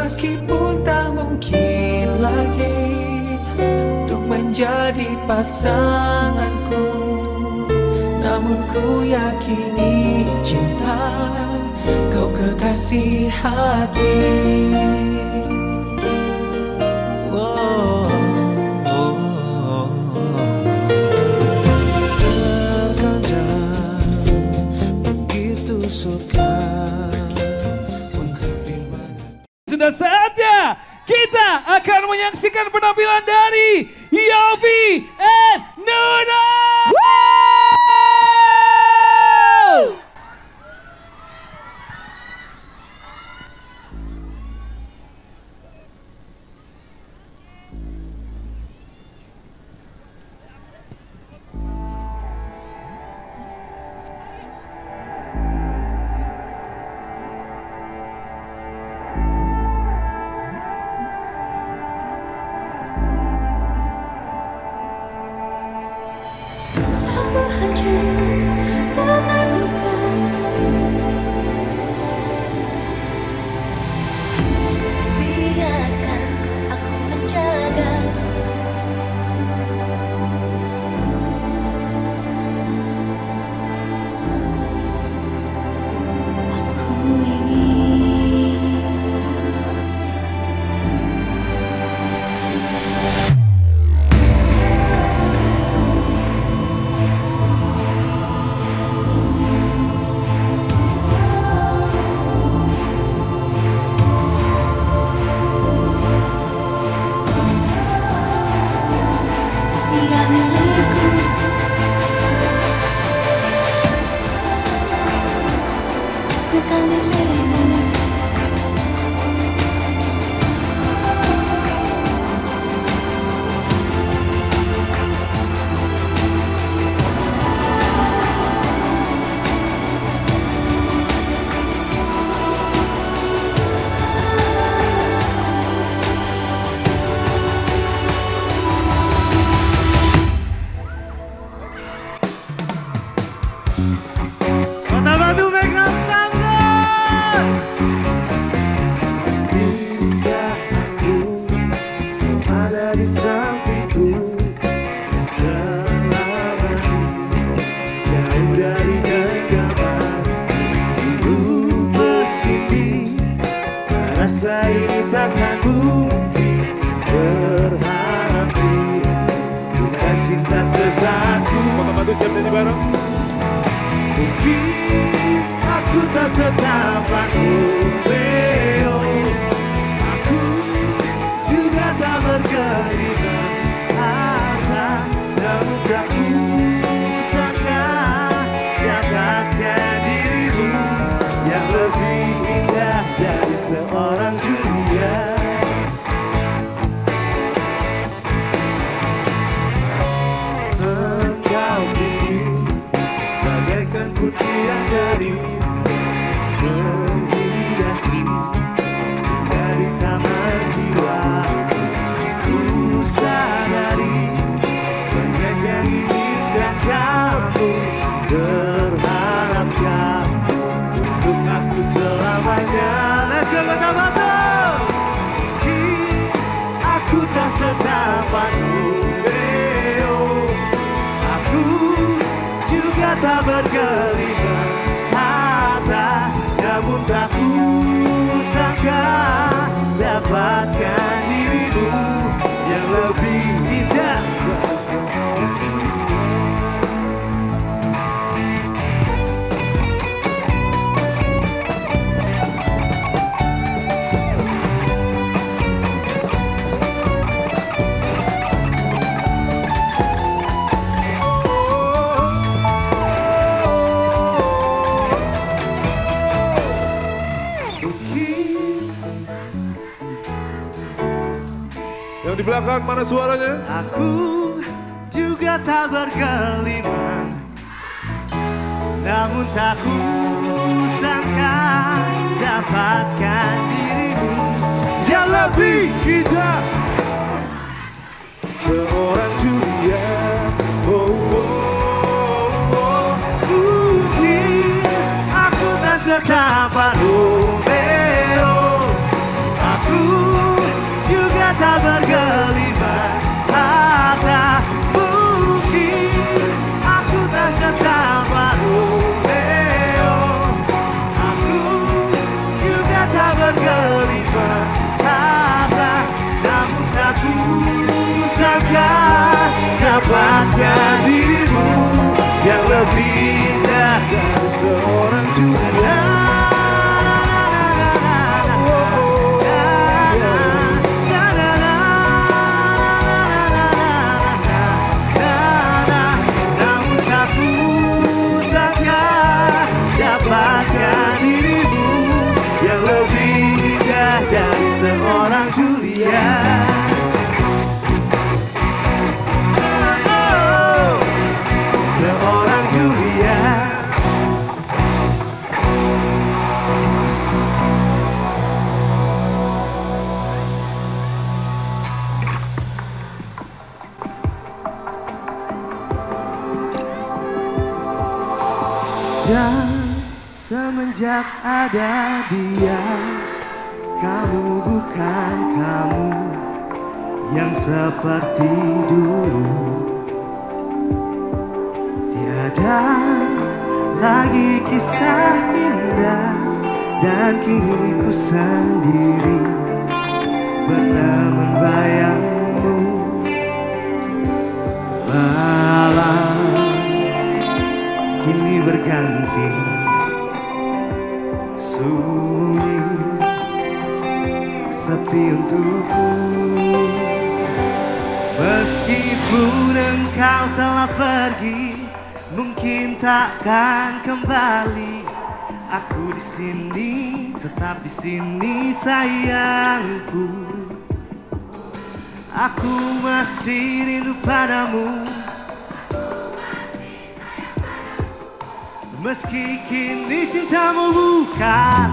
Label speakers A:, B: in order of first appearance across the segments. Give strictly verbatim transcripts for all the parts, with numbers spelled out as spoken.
A: Meskipun tak mungkin lagi untuk menjadi pasanganku, namun ku yakini cinta kau kekasih hati. Oh, oh, oh. Terkadang begitu suka.
B: Sudah saatnya kita akan menyaksikan penampilan dari Yofi and Nuna.
C: Biarkan aku menjaga. Aku ingin dia milikku. Bukan milikmu.
D: Kota Batu make up sanggar.
A: Bila aku ada di sampingku selama ini, jauh dari genggaman, dulu pesimis, merasa ini takkan mungkin, berharap ini bukan cinta sesaatku.
D: Kota Batu siap nyanyi bareng.
A: Mungkin aku tak setapak Romeo, aku juga tak bergelimang harta, namun tak kusangka dapatkan dirimu yang lebih indah dari seorang Julia. Engkau kini bagaikan putri yang dari menghiasi dari taman jiwa. Ku sadari banyak yang inginkan kamu, berharap kamu untuk aku selamanya. Let's go Kota Batu. Mungkin aku tak setapak Romeo, aku juga tak bergelimang harta, namun tak kusangka dapatkan dirimu yang lebih indah.
D: Yang di belakang mana suaranya?
A: Aku juga tak bergelimang, namun tak kusangka dapatkan dirimu yang lebih indah, seorang Julia. Oh, oh, oh. Mungkin aku tak setapak Romeo, aku berharga, namun tak kusangka dapatkan dirimu yang lebih indah dari seorang juara. Namun tak kusangka dapatkan dirimu yang lebih indah dari seorang Julia. Seorang Julia. Dan semenjak ada dia, kamu bukan kamu yang seperti dulu. Tiada lagi kisah indah, dan kini ku sendiri berteman bayangmu. Malam kini berganti sunyi, sepi untukku. Meskipun engkau telah pergi, mungkin takkan kembali. Aku di sini, tetap di sini sayangku. Aku masih rindu padamu. Meski kini cintamu bukan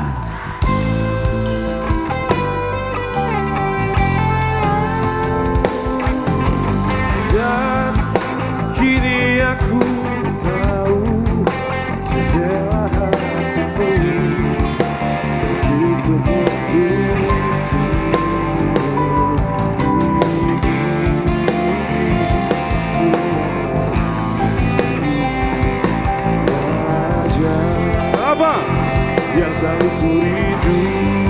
A: dan kini aku tahu jendela hatimu begitu begitu. Apa yang selalu ku rindu?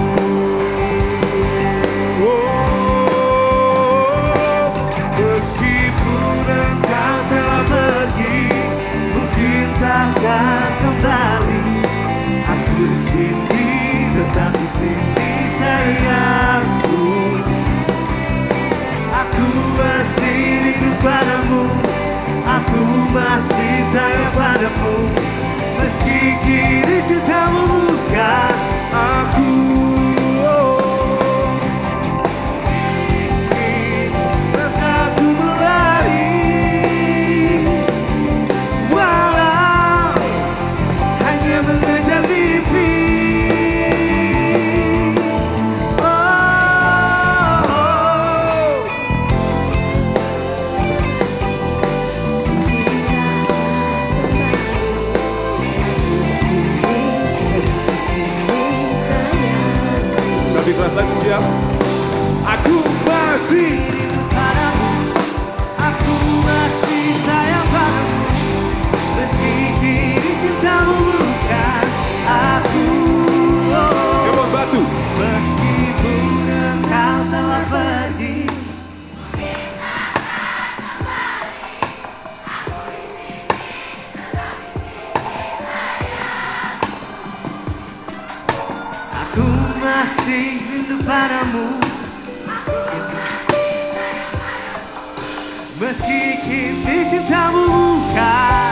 A: Oh, meskipun engkau telah pergi, mungkin takkan kembali. Aku di sini, tetap di sini sayangku. Aku masih rindu padamu. Aku masih sayang padamu. Meski kini cintamu bukan aku. Rasaku berlari, walau hanya mengejar mimpi. Di kelas lagi siap. Aku masih rindu padamu. Aku masih sayang padamu. Meski kini cintamu bukan aku. Kebon Batu. Meskipun engkau telah pergi, aku masih rindu padamu. Meski kini cintamu bukan.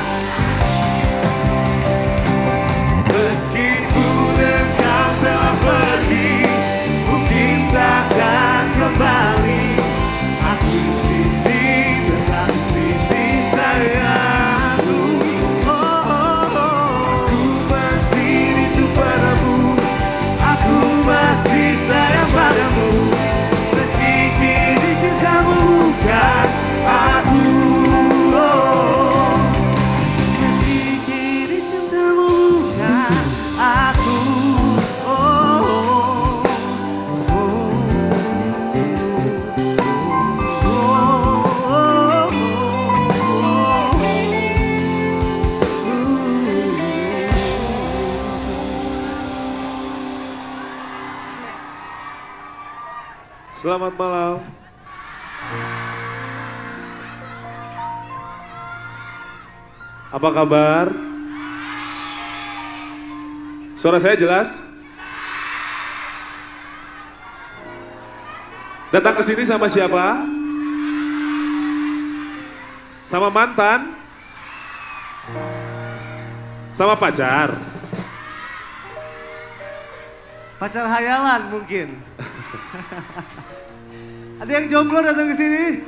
A: Meskipun engkau telah pergi, mungkin takkan kembali. Aku di sini, tetap di sini sayangku. Oh, oh, oh. Aku masih rindu padamu. Aku masih sayang padamu. Meski kini cintamu bukan aku. Oh,
D: Selamat malam. Apa kabar? Suara saya jelas? Datang ke sini sama siapa? Sama mantan? Sama pacar?
A: Pacar hayalan mungkin. Ada yang jomblo datang ke sini?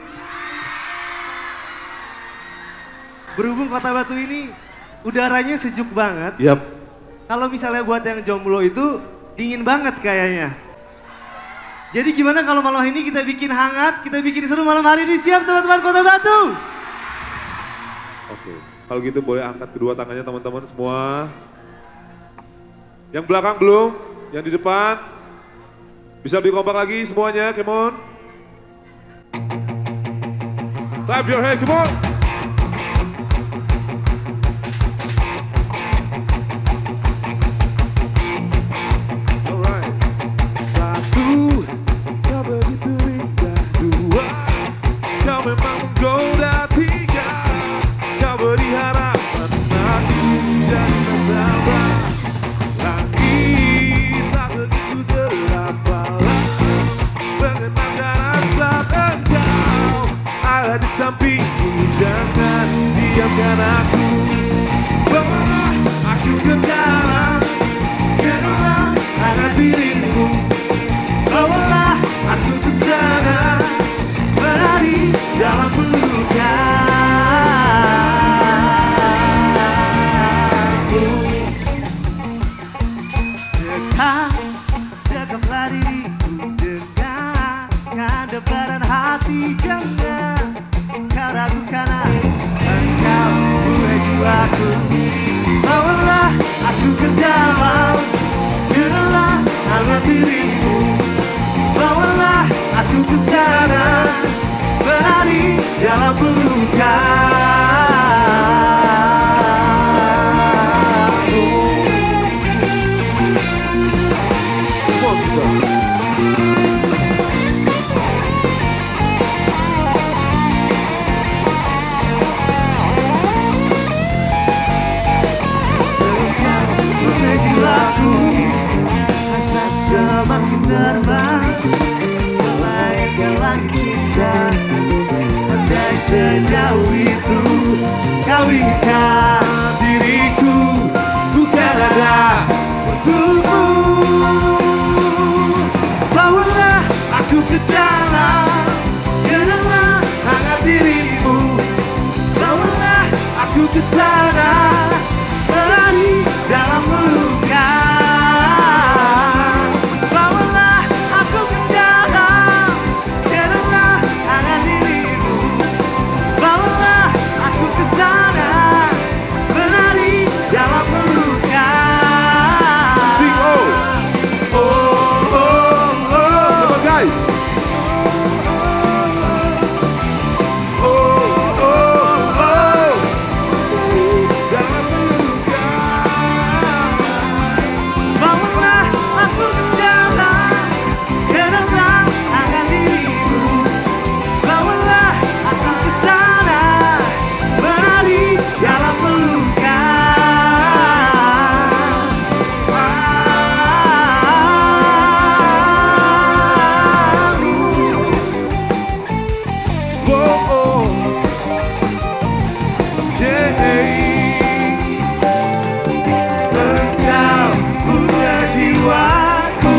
A: Berhubung Kota Batu ini udaranya sejuk banget.
D: Yap.
A: Kalau misalnya buat yang jomblo itu dingin banget kayaknya. Jadi gimana kalau malam ini kita bikin hangat, kita bikin seru malam hari ini, siap teman-teman Kota Batu?
D: Oke, kalau gitu boleh angkat kedua tangannya teman-teman semua. Yang belakang belum, yang di depan. Bisa lebih kompak lagi semuanya, come on. Clap your hands, come on. Alright. Satu, kau begitu indah. Dua, kau memang menggoda. Tiga, kau beri harapan. Aku jadi masalah. Langit tak begitu gelap. Malam mengenangkan rasa engkau ada di sampingku. Jangan diamkan aku. Bawalah aku ke dalam kenangan hangat dirimu. Bawalah aku ke sana menari dalam pelukan.
A: Dekat, dekatlah diriku, dengarkan debaran hati. Jangan kau ragukan engkau buat jiwaku. Bawalah aku ke dalam kenangan hangat dirimu. Bawalah aku ke sana menari dalam pelukan. Hasrat semakin terbang melayangkan langit cinta. Andai sejauh itu kau inginkan diriku, bukan ada untukmu. Bawalah aku ke dalam kenangan hangat dirimu. Bawalah aku ke sana menari dalam pelukan. Bawalah aku ke dalam kenangan hangat dirimu. Bawalah aku ke sana menari dalam pelukan.
D: Sing oh. Oh, oh, oh. Come on guys. Oh, oh, oh. Dalam pelukan.
A: Bawalah aku ke dalam kenangan hangat dirimu. Bawalah aku ke sana menari dalam pelukan.
D: Oh, oh. Yeah.
A: Engkau buat jiwaku.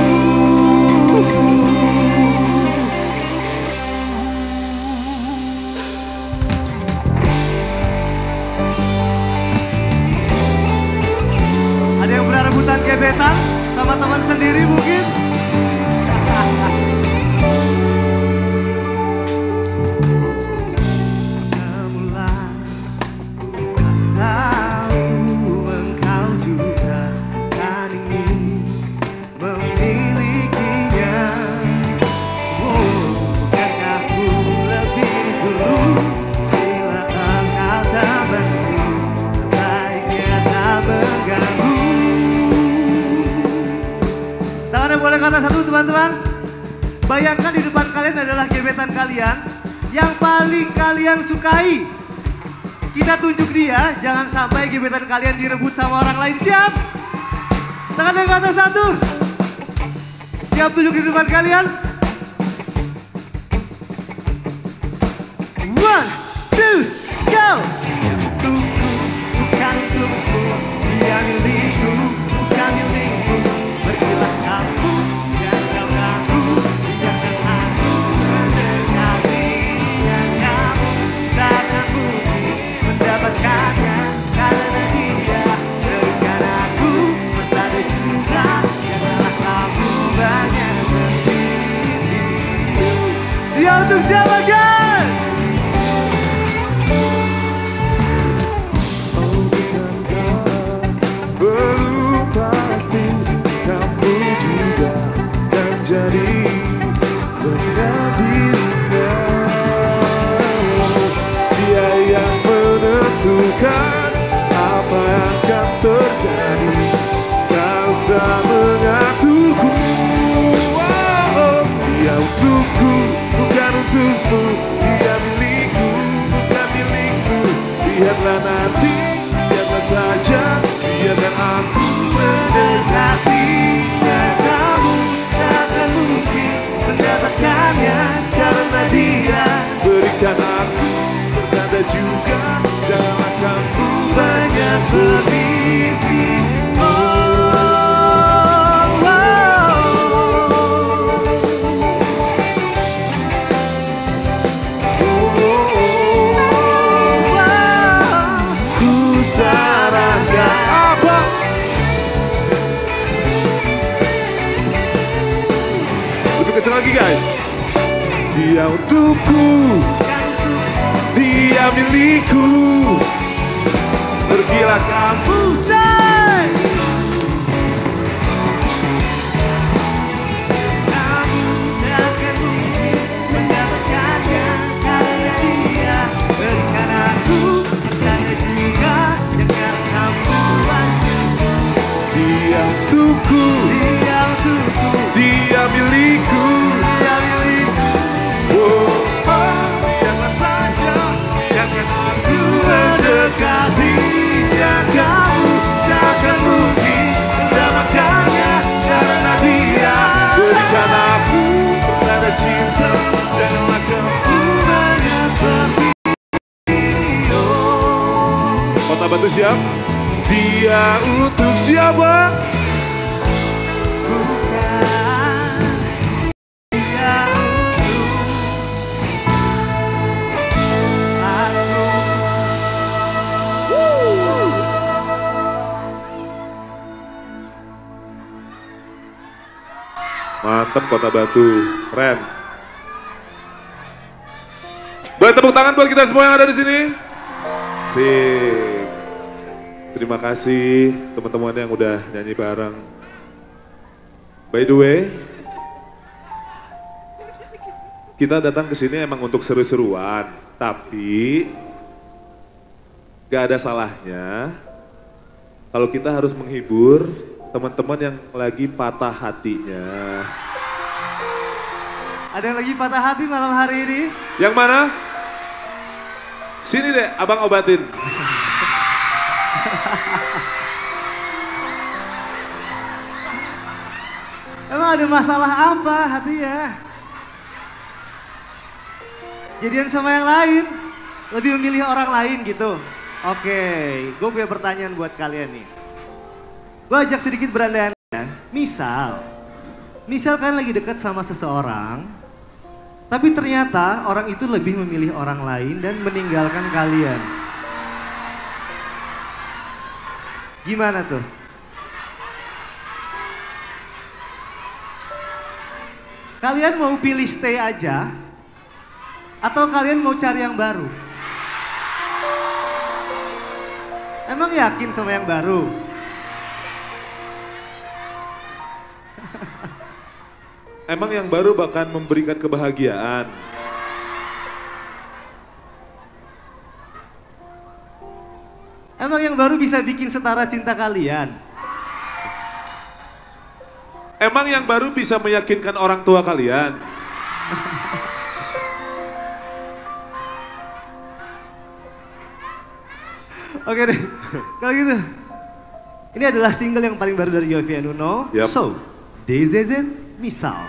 A: Ada yang pernah rebutan gebetan sama teman sendiri mungkin? Semula tak tahu engkau juga kan ingin memilikinya. Oh, bukankah ku lebih dulu bila engkau tak mengerti, sebaiknya tak mengganggu. Tangannya boleh ke atas satu teman-teman. Bayangkan di depan kalian adalah gebetan kalian yang paling kalian sukai. Kita tunjuk dia, jangan sampai gebetan kalian direbut sama orang lain. Siap? Tangan yang ke atas satu. Siap tunjuk di depan kalian? One, two, go! Untukku, bukan untukmu. Dia milikku, bukan milikmu. Pergilah kamu, jangan kau ganggu. Biarkan aku mendekati. Dan kamu takkan mungkin mendapatkannya. Karena dia berikan aku pertanda cinta. Janganlah kamu banyak bermimpi. Dia untuk siapa guys?
D: Jadi dengan dirinya, dia yang menentukan apa yang akan terjadi. Tak usah mengaturku. Oh, dia untukku, bukan untukmu. Dia milikku, bukan milikmu. Lihatlah nanti, lihatlah saja, biarkan aku mendekati. Dan kamu takkan mungkin mendapatkannya. Karena dia berikan aku pertanda juga. Janganlah kamu banyak bermimpi. Oh, oh, oh, oh, oh. Ku sarankan apa? Lebih kencang lagi guys. Dia untukku, dia milikku. Pergilah kamu say. Kamu takkan mungkin mendapatkannya. Karena dia berikan aku pertanda juga. Jangan kamu banyak. Dia untukku, dia untukku. Dia milikku, dia milikku. Oh, oh, biarlah saja, jangan aku mendekati. Dan kamu takkan mungkin mendapatkannya. Karena dia berikan aku pertanda cinta. Janganlah kamu banyak bermimpi. Kota Batu siap? Dia untuk siapa? Mantap Kota Batu, keren. Boleh tepuk tangan buat kita semua yang ada di sini. Sip. Terima kasih teman-teman yang udah nyanyi bareng. By the way, kita datang ke sini emang untuk seru-seruan, tapi gak ada salahnya kalau kita harus menghibur teman-teman yang lagi patah hatinya.
A: Ada yang lagi patah hati malam hari ini?
D: Yang mana? Sini deh, abang obatin.
A: Emang ada masalah apa hatinya? Jadian sama yang lain? Lebih memilih orang lain gitu? Oke, gue punya pertanyaan buat kalian nih. Gue ajak sedikit berandai-andai. Misal, misal kalian lagi dekat sama seseorang, tapi ternyata orang itu lebih memilih orang lain dan meninggalkan kalian. Gimana tuh? Kalian mau pilih stay aja? Atau kalian mau cari yang baru? Emang yakin sama yang baru?
D: Emang yang baru bahkan memberikan kebahagiaan.
A: Emang yang baru bisa bikin setara cinta kalian?
D: Emang yang baru bisa meyakinkan orang tua kalian?
A: Oke deh, kalau gitu. Ini adalah single yang paling baru dari Yovie and Nuno.
D: Yap.
A: So, D Z Z Misal.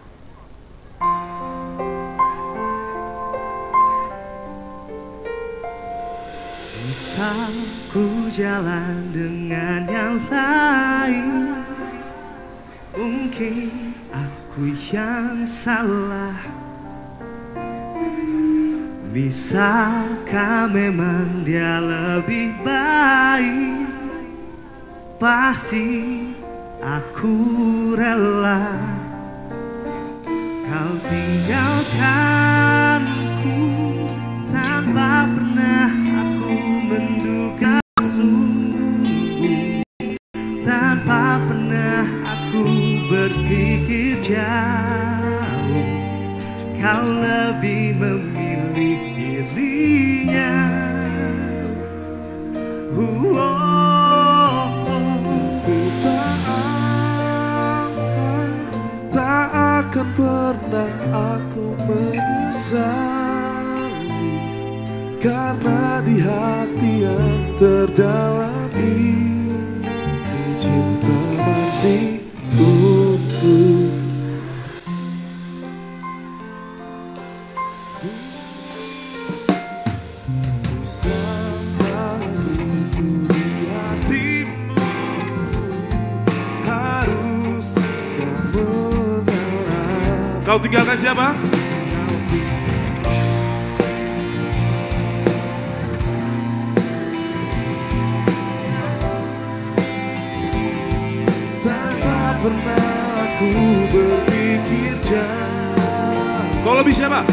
A: Misal ku jalan dengan yang lain, mungkin aku yang salah. Misalkan memang dia lebih baik, pasti aku rela. Kau tinggalkanku tanpa pernah aku menduga, sungguh tanpa pernah aku berpikir jauh. Kau lebih memilih dirinya. Oh, oh, oh.
D: Tak akan, tak akan pernah aku menyesali, karena di hati yang terdalam ini cinta masih utuh. Kau tinggalkan siapa? Tanpa pernah aku berpikir jauh. Kau lebih siapa?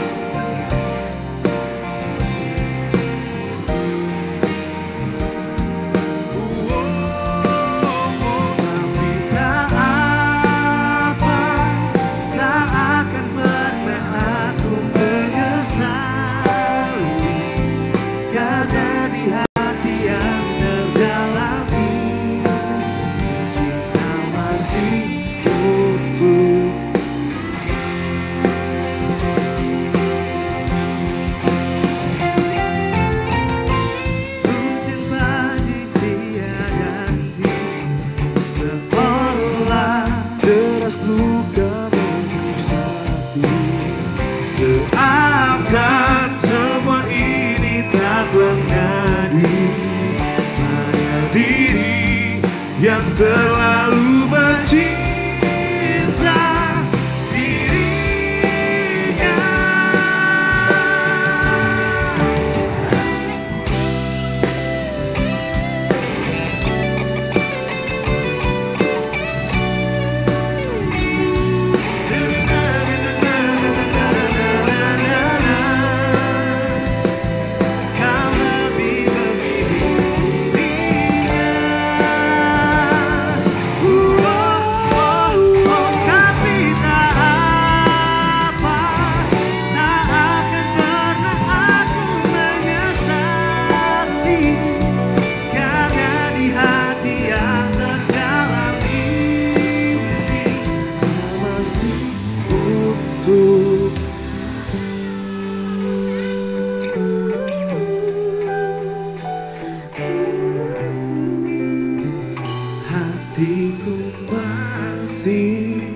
D: Seakan semua ini tak pernah dipercaya diri yang terlalu mencinta dirinya. Hatiku masih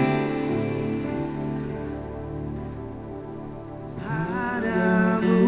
D: padamu.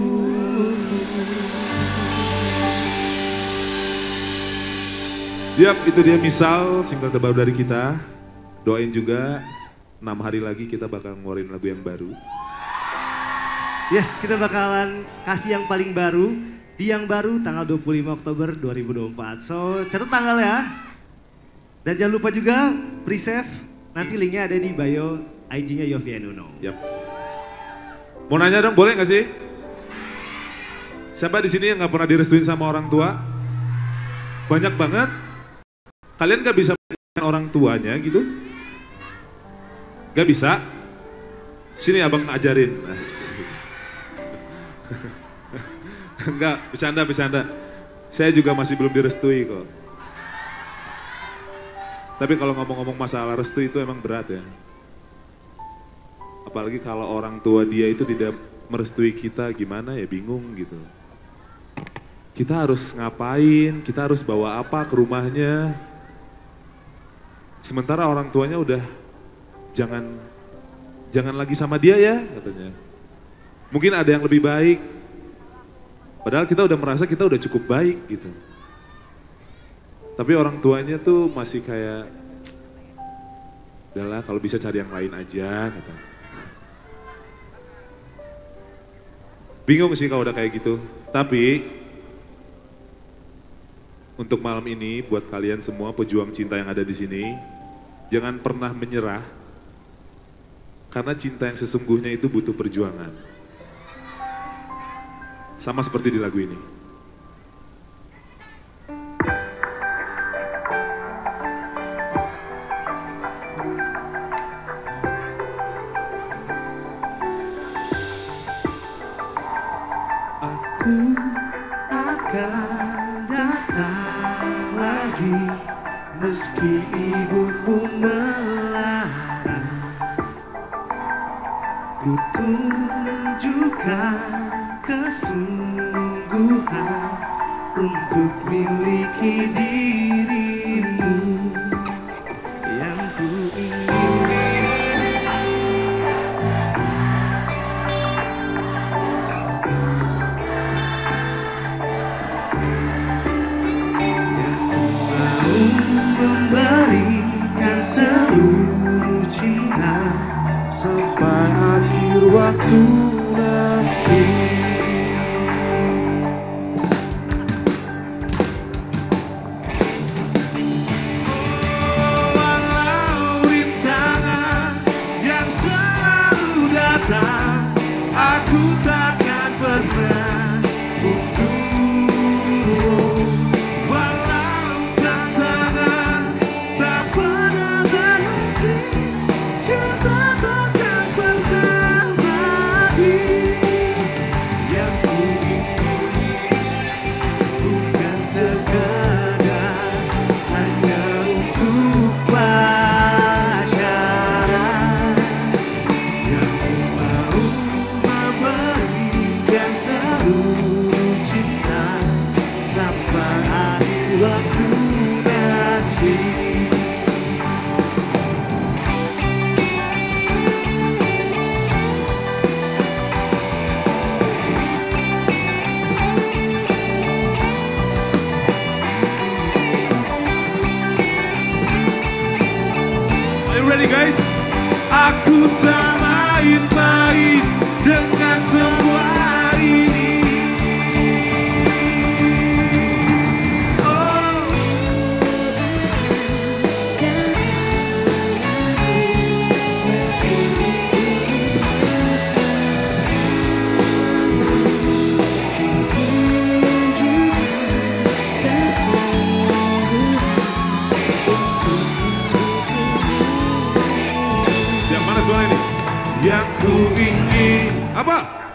D: Yap, itu dia Misal, single terbaru dari kita. Doain juga enam hari lagi kita bakal ngeluarin lagu yang baru.
A: Yes, kita bakalan kasih yang paling baru. Di yang baru tanggal dua puluh lima Oktober dua ribu dua puluh empat. So, catat tanggal ya. Dan jangan lupa juga pre-save, nanti linknya ada di bio I G-nya Yovie and Nuno.
D: Yap. Mau nanya dong, boleh nggak sih? Siapa di sini yang nggak pernah direstuin sama orang tua? Banyak banget. Kalian nggak bisa dengan orang tuanya gitu? Gak bisa? Sini abang ajarin. Enggak, bercanda, bercanda. Saya juga masih belum direstui kok. Tapi kalau ngomong-ngomong masalah restu itu emang berat ya. Apalagi kalau orang tua dia itu tidak merestui kita, gimana ya, bingung gitu. Kita harus ngapain, kita harus bawa apa ke rumahnya. Sementara orang tuanya udah, jangan jangan lagi sama dia ya katanya. Mungkin ada yang lebih baik. Padahal kita udah merasa kita udah cukup baik gitu. Tapi orang tuanya tuh masih kayak, udahlah kalau bisa cari yang lain aja kata. Bingung sih kalau udah kayak gitu. Tapi untuk malam ini buat kalian semua pejuang cinta yang ada di sini, jangan pernah menyerah. Karena cinta yang sesungguhnya itu butuh perjuangan. Sama seperti di lagu ini.
A: Aku akan datang lagi meski ibuku melarang. Ku tunjukkan kesungguhan untuk miliki dirimu yang ku ingin. Memberikan seluruh cinta sampai akhir waktu nanti. Walau rintangan yang selalu datang, aku takkan pernah mundur. Ready guys? Aku tak main-main dengan semua ini. Oh. Siap, mana suara ini? Yang ku ingin apa?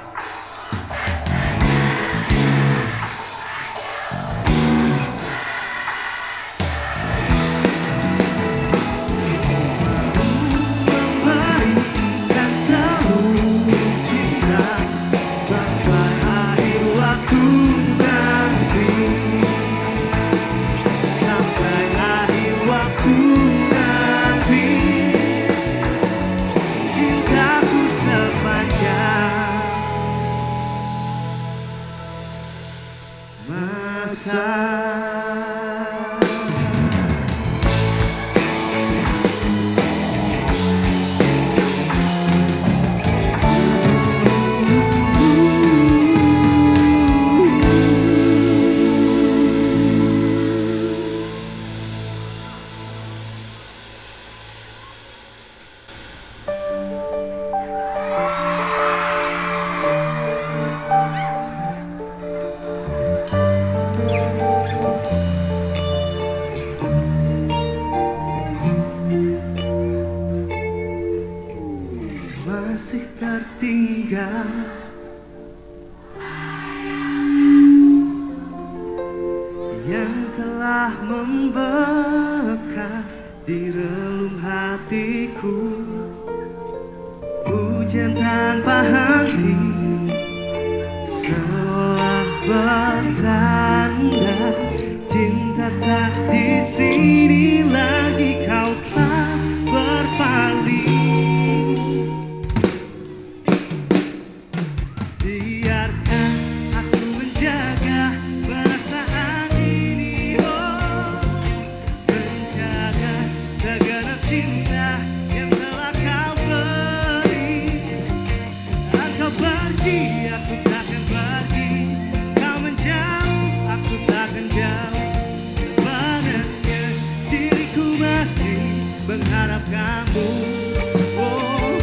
A: Memberikan seluruh cinta sampai akhir waktu nanti. Sampai akhir waktu nanti. Cintaku sepanjang masa. Masih tertinggal yang telah membekas di relung hatiku. hujan tanpa henti, seolah bertanda cinta tak di sini lagi, kau telah berpaling. Biarkan aku menjaga perasaan ini, oh, menjaga segenap cinta yang telah kau beri. Engkau pergi, aku takkan pergi. Kau menjauh, aku takkan jauh. Sebenarnya diriku masih mengharap kamu. Oh,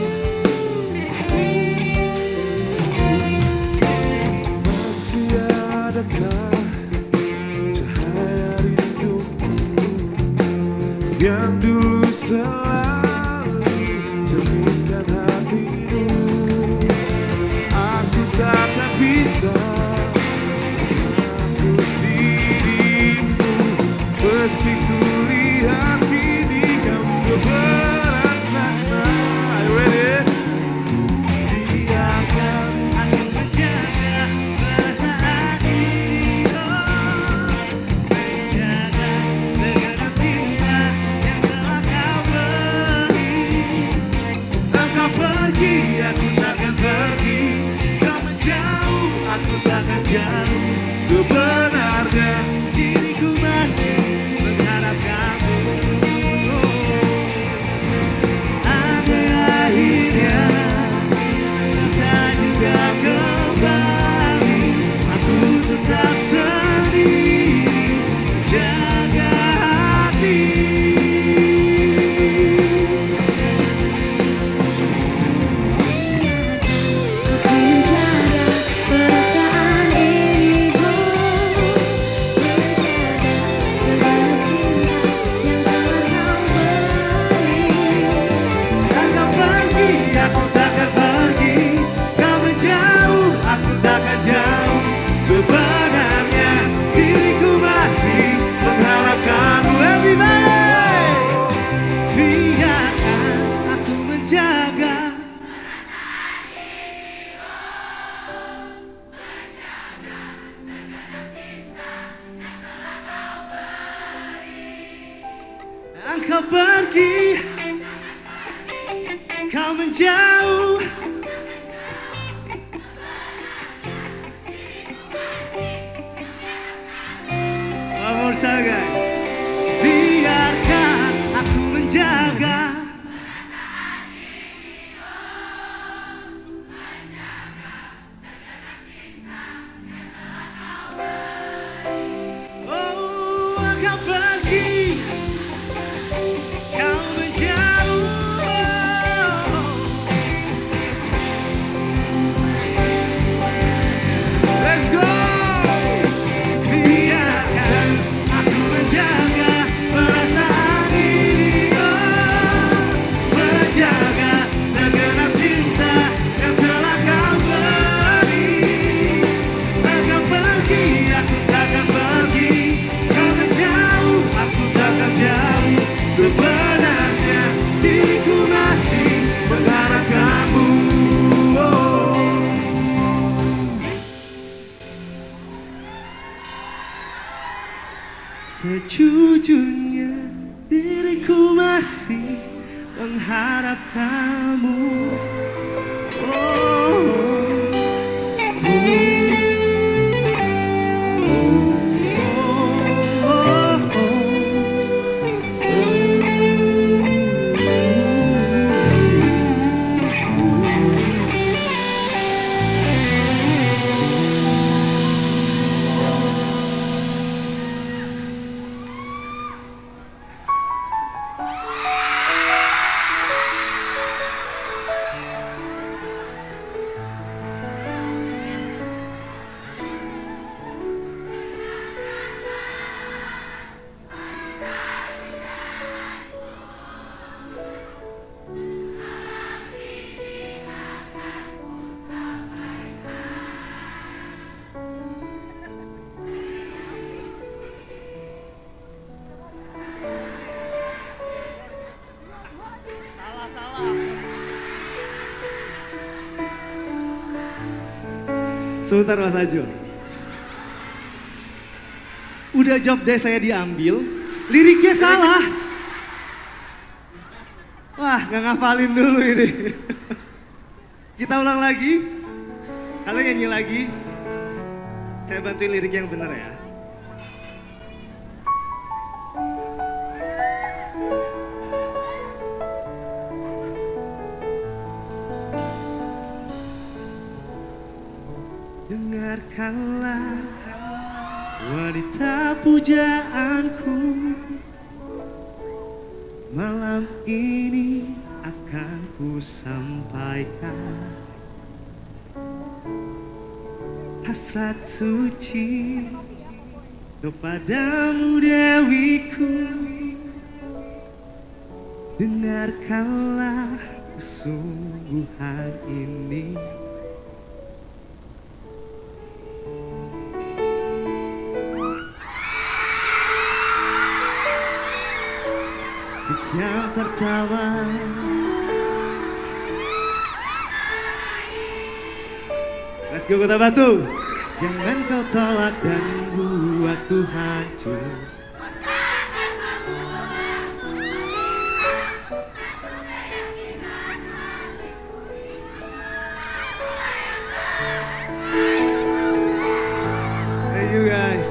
D: Masih adakah cahaya rinduku yang dulu selalu cerminkan hatimu? Aku takkan bisa menghapus dirimu, meski ku lihat kini kau seberang sana. Are you ready?
A: biarkan aku menjaga perasaan ini, oh, menjaga segenap cinta yang telah kau beri. Engkau pergi, aku takkan pergi. Kau menjauh, aku takkan jauh. Sebenarnya diriku masih mengharap kamu. Andai akhirnya kita juga kembali, aku tetap sendiri jaga hati.
C: Menjaga perasaan ini, oh,
A: Engkau pergi, kau menjauh. One more time, guys. Biarkan aku menjaga. Oh, engkau pergi, kau menjauh. Let's go. Biarkan aku menjaga perasaan ini, oh, menjaga segenap cinta yang telah kau beri. Engkau pergi, aku takkan pergi. Kau menjauh, aku takkan jauh. Sebenarnya diriku masih mengharap kamu. Oh. Sejujurnya diriku masih mengharap kamu. Oh, oh, oh, oh, oh, oh. Sebentar Mas Ajul. Udah job desk saya diambil, liriknya salah. Wah, gak ngafalin dulu ini. Kita ulang lagi. Kalian nyanyi lagi. Saya bantuin lirik yang benar ya. Dengarkanlah wanita pujaanku, malam ini akan ku sampaikan hasrat suci kepadamu Dewiku. Dengarkanlah kesungguhan ini. Yang pertama, let's go Kota Batu. Jangan kau tolak dan buatku hancur. Thank you guys.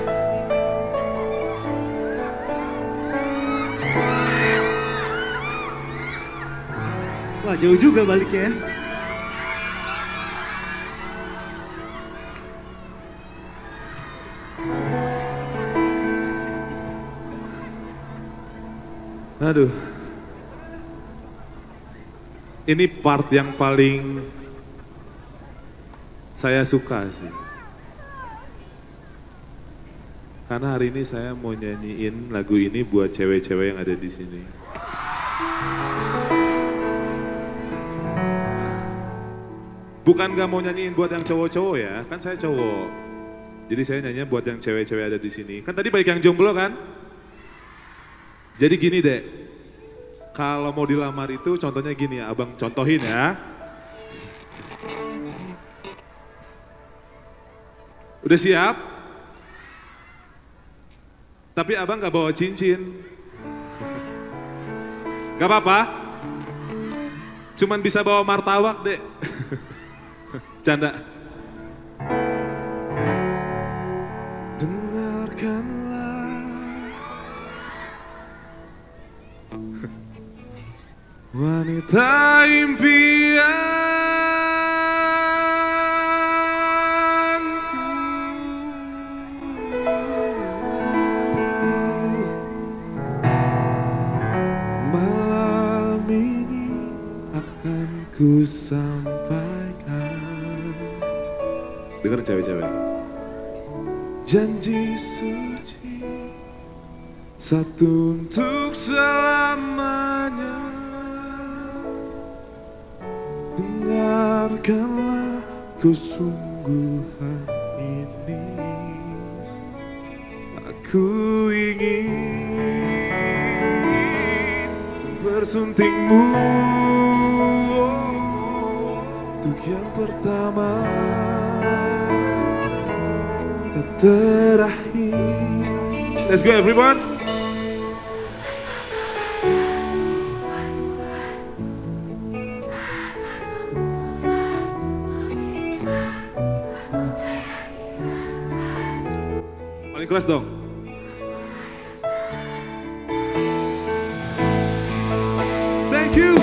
A: Wah, jauh juga baliknya ya.
D: Aduh. Ini part yang paling saya suka sih. Karena hari ini saya mau nyanyiin lagu ini buat cewek-cewek yang ada di sini. Bukan gak mau nyanyiin buat yang cowok-cowok ya, kan saya cowok. Jadi saya nyanyi buat yang cewek-cewek ada di sini. Kan tadi baik yang jomblo kan? Jadi gini deh, kalau mau dilamar itu contohnya gini ya, abang contohin ya. Udah siap? Tapi abang gak bawa cincin. Gak apa-apa? Cuman bisa bawa martabak deh. Canda. Dengarkanlah wanita impianku, malam ini akan ku sampaikan. Dengar cewek-cewek. Janji suci satu untuk selamanya. Dengarkanlah kesungguhan ini. Aku ingin bersuntingmu untuk yang pertama dan terakhir. Let's go everyone. Paling kelas dong. Thank you.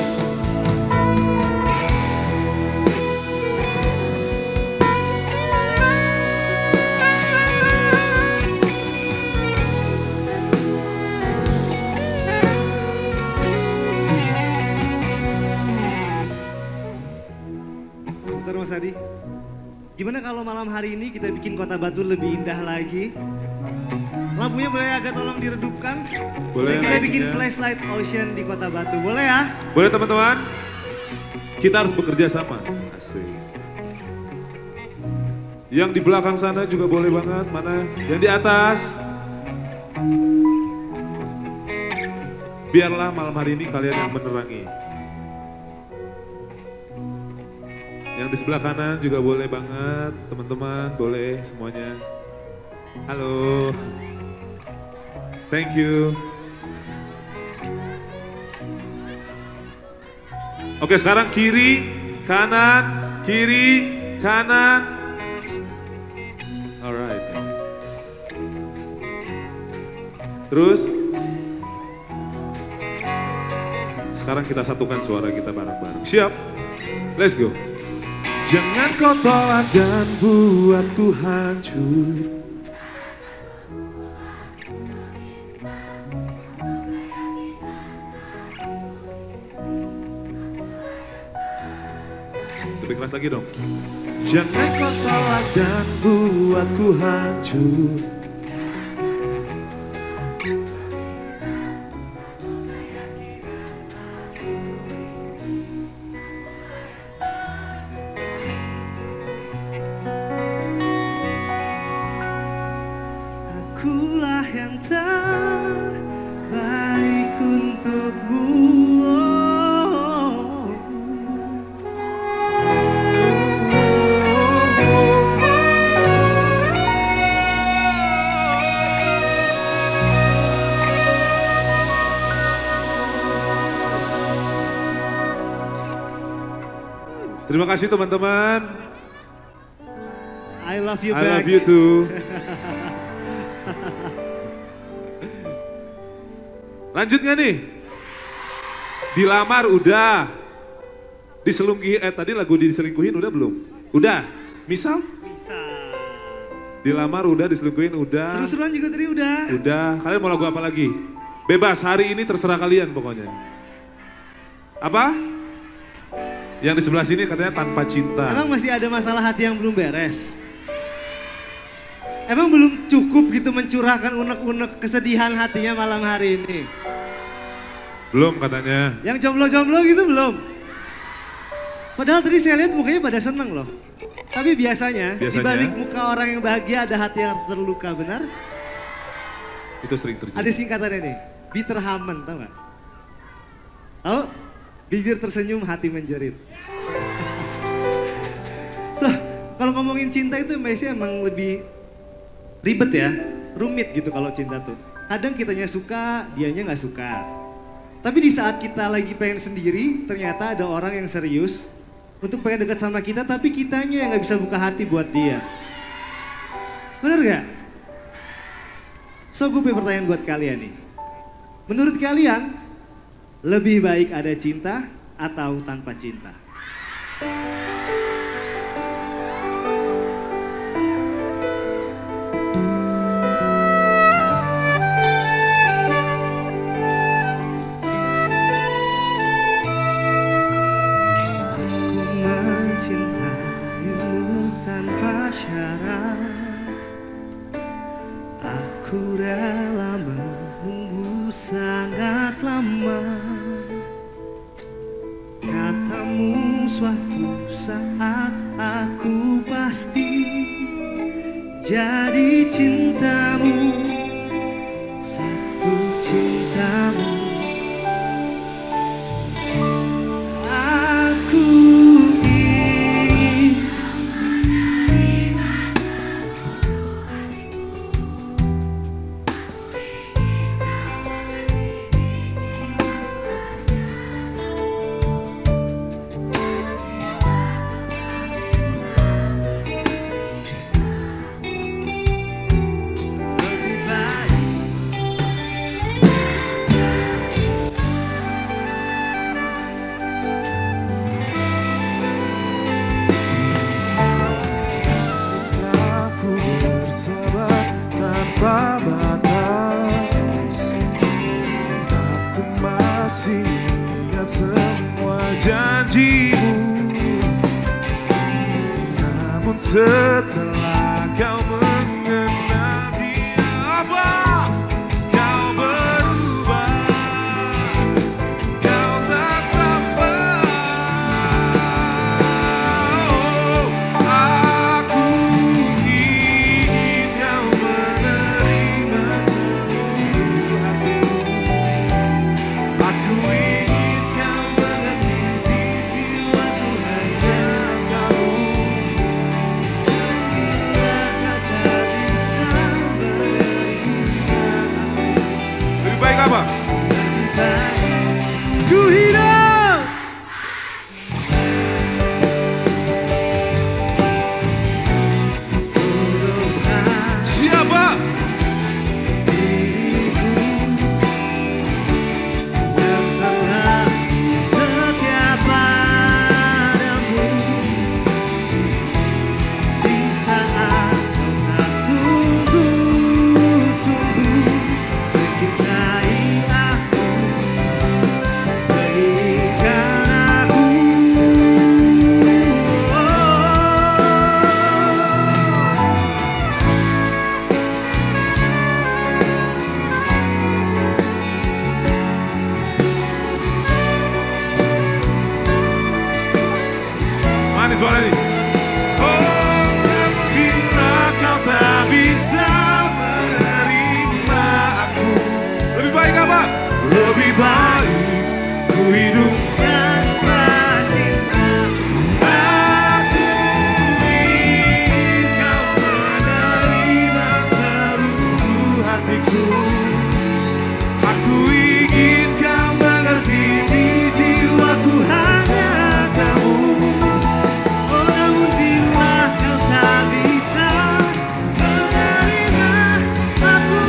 A: Sebentar Mas Adi. Gimana kalau malam hari ini kita bikin Kota Batu lebih indah lagi? Lampunya boleh agak tolong diredupkan?
D: Boleh.
A: Dan kita bikin flashlight ocean di Kota Batu, boleh ya?
D: Boleh teman-teman? Kita harus bekerja sama. Asik. Yang di belakang sana juga boleh banget. Mana? Yang di atas. Biarlah malam hari ini kalian yang menerangi. Yang di sebelah kanan juga boleh banget, teman-teman, boleh semuanya. Halo. Thank you. Oke, sekarang kiri, kanan, kiri, kanan. Alright. Terus, sekarang kita satukan suara kita bareng-bareng. Siap? Let's go. Jangan kau tolak dan buatku hancur. Lebih keras lagi dong. Jangan kau tolak dan buatku hancur.
A: Akulah yang terbaik untukmu.
D: Terima kasih teman-teman.
A: I love you
D: I
A: back.
D: love you too. Lanjut gak nih? Dilamar udah. Diselingkuhin, eh tadi lagu diselingkuhin udah belum? Udah. Misal?
A: Bisa.
D: Dilamar udah, diselingkuhin udah.
A: Seru-seruan juga tadi udah.
D: Udah. Kalian mau lagu apa lagi? Bebas, hari ini terserah kalian pokoknya. Apa? Yang di sebelah sini katanya Tanpa Cinta.
A: Emang masih ada masalah hati yang belum beres? Emang belum cukup gitu mencurahkan unek-unek kesedihan hatinya malam hari ini?
D: Belum katanya.
A: Yang jomblo-jomblo gitu belum? Padahal tadi saya lihat mukanya pada seneng loh. Tapi biasanya,
D: Biasanya?
A: di balik muka orang yang bahagia ada hati yang terluka, benar?
D: Itu sering terjadi.
A: Ada singkatannya nih, Bitterhamen, tau gak? Tahu? Bibir tersenyum, hati menjerit. So, kalau ngomongin cinta itu biasanya emang lebih ribet ya, rumit gitu kalau cinta tuh. Kadang kitanya suka, dianya nggak suka. Tapi di saat kita lagi pengen sendiri, ternyata ada orang yang serius untuk pengen dekat sama kita, tapi kitanya yang nggak bisa buka hati buat dia. Bener gak? So, gue punya pertanyaan buat kalian nih. Menurut kalian, lebih baik ada cinta atau tanpa cinta? Aku mencintaimu tanpa syarat. Aku rela menunggu sangat lama. Katamu suatu saat aku pasti jadi cintamu, satu cintamu. Aku ingin lebih baik.
D: Aku bersahabat tanpa batas. Aku masih ingat semua janjimu. Namun setelah kau mengenal dia, apa? Kau berubah. Kau tak sabar. Oh, aku ingin kau menerima seluruh hatiku. Aku ingin kau mengerti di jiwaku hanya kau suara ini. Oh, bila kau tak bisa menerima aku, lebih baik apa? Lebih baik ku hidup tanpa cinta. Aku ingin kau menerima seluruh hatiku. Aku ingin kau mengerti di jiwaku hanya kamu. Oh, namun bila kau tak bisa menerima aku,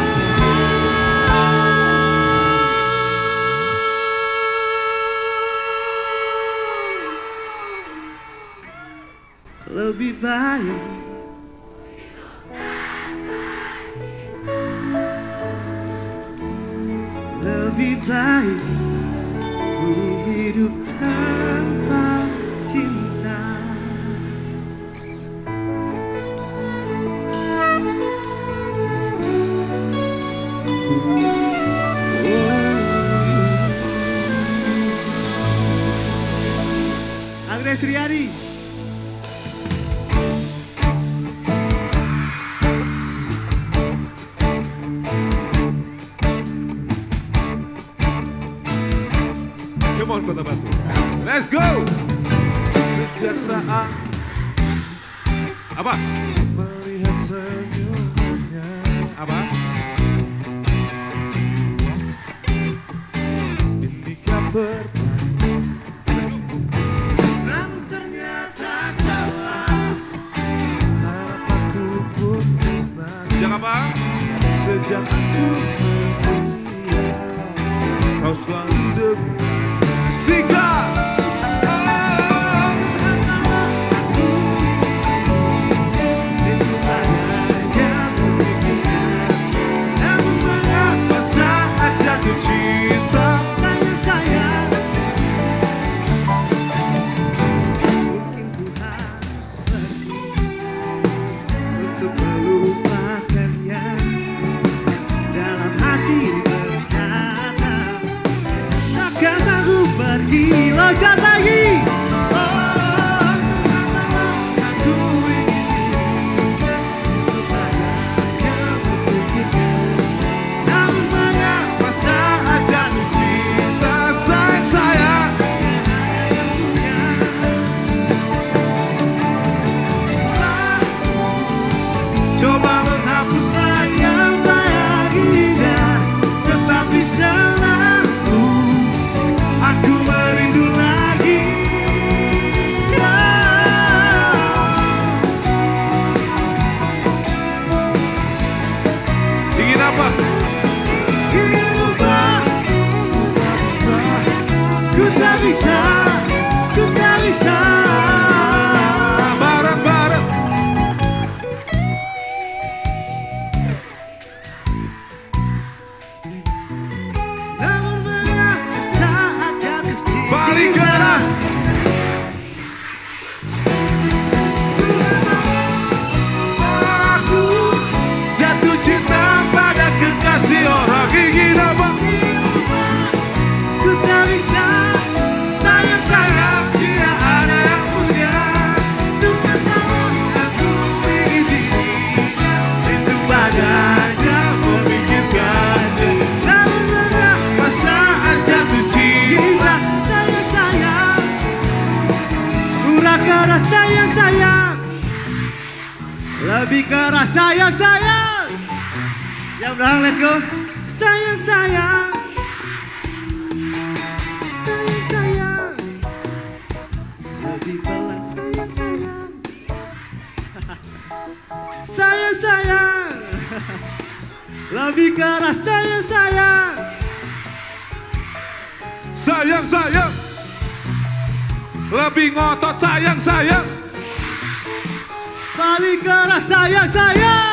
D: lebih baik lebih baik ku hidup tanpa cinta. Agnes Riyadi. Come on Kota Batu. Let's go. Sejak saat apa? Melihat senyumnya. Apa? Inikah bertanya. Namun ternyata salah. Harapanku pun musnah. Sejak apa? Sejak aku melihat kau selalu dekat. Sika. Namun mengapa saat jatuh cinta, sayang sayang, mungkin ku harus pergi untuk melupakannya. Dalam hati berkata, takkan sanggup pergi loncat lagi. Oh, Tuhan aku ingin kepadanya memikirkan. Namun mengapa saat jatuh cinta, sayang sayang, yang punya aku coba menghapus bayang-bayang indah, tetapi selalu aku merindu lagi. Ingin apa? Ingin lupa. Ku tak bisa, ku tak bisa. Bareng-bareng. Namun mengapa saat jatuh cinta, paling keras. Aku jatuh cinta pada kekasih orang. Ingin apa? Ku tak bisa, sayang sayang, dia ada yang punya. Tuhan tahu aku ingin dirinya, rindu padanya memikirkannya. Namun mengapa saat jatuh cinta, sayang sayang, kurang keras sayang sayang, lebih keras sayang sayang. Yang belakang let's go. Sayang sayang, sayang sayang, lebih pelan sayang sayang, sayang sayang, lebih keras sayang sayang, sayang sayang, lebih ngotot sayang sayang, paling keras sayang sayang.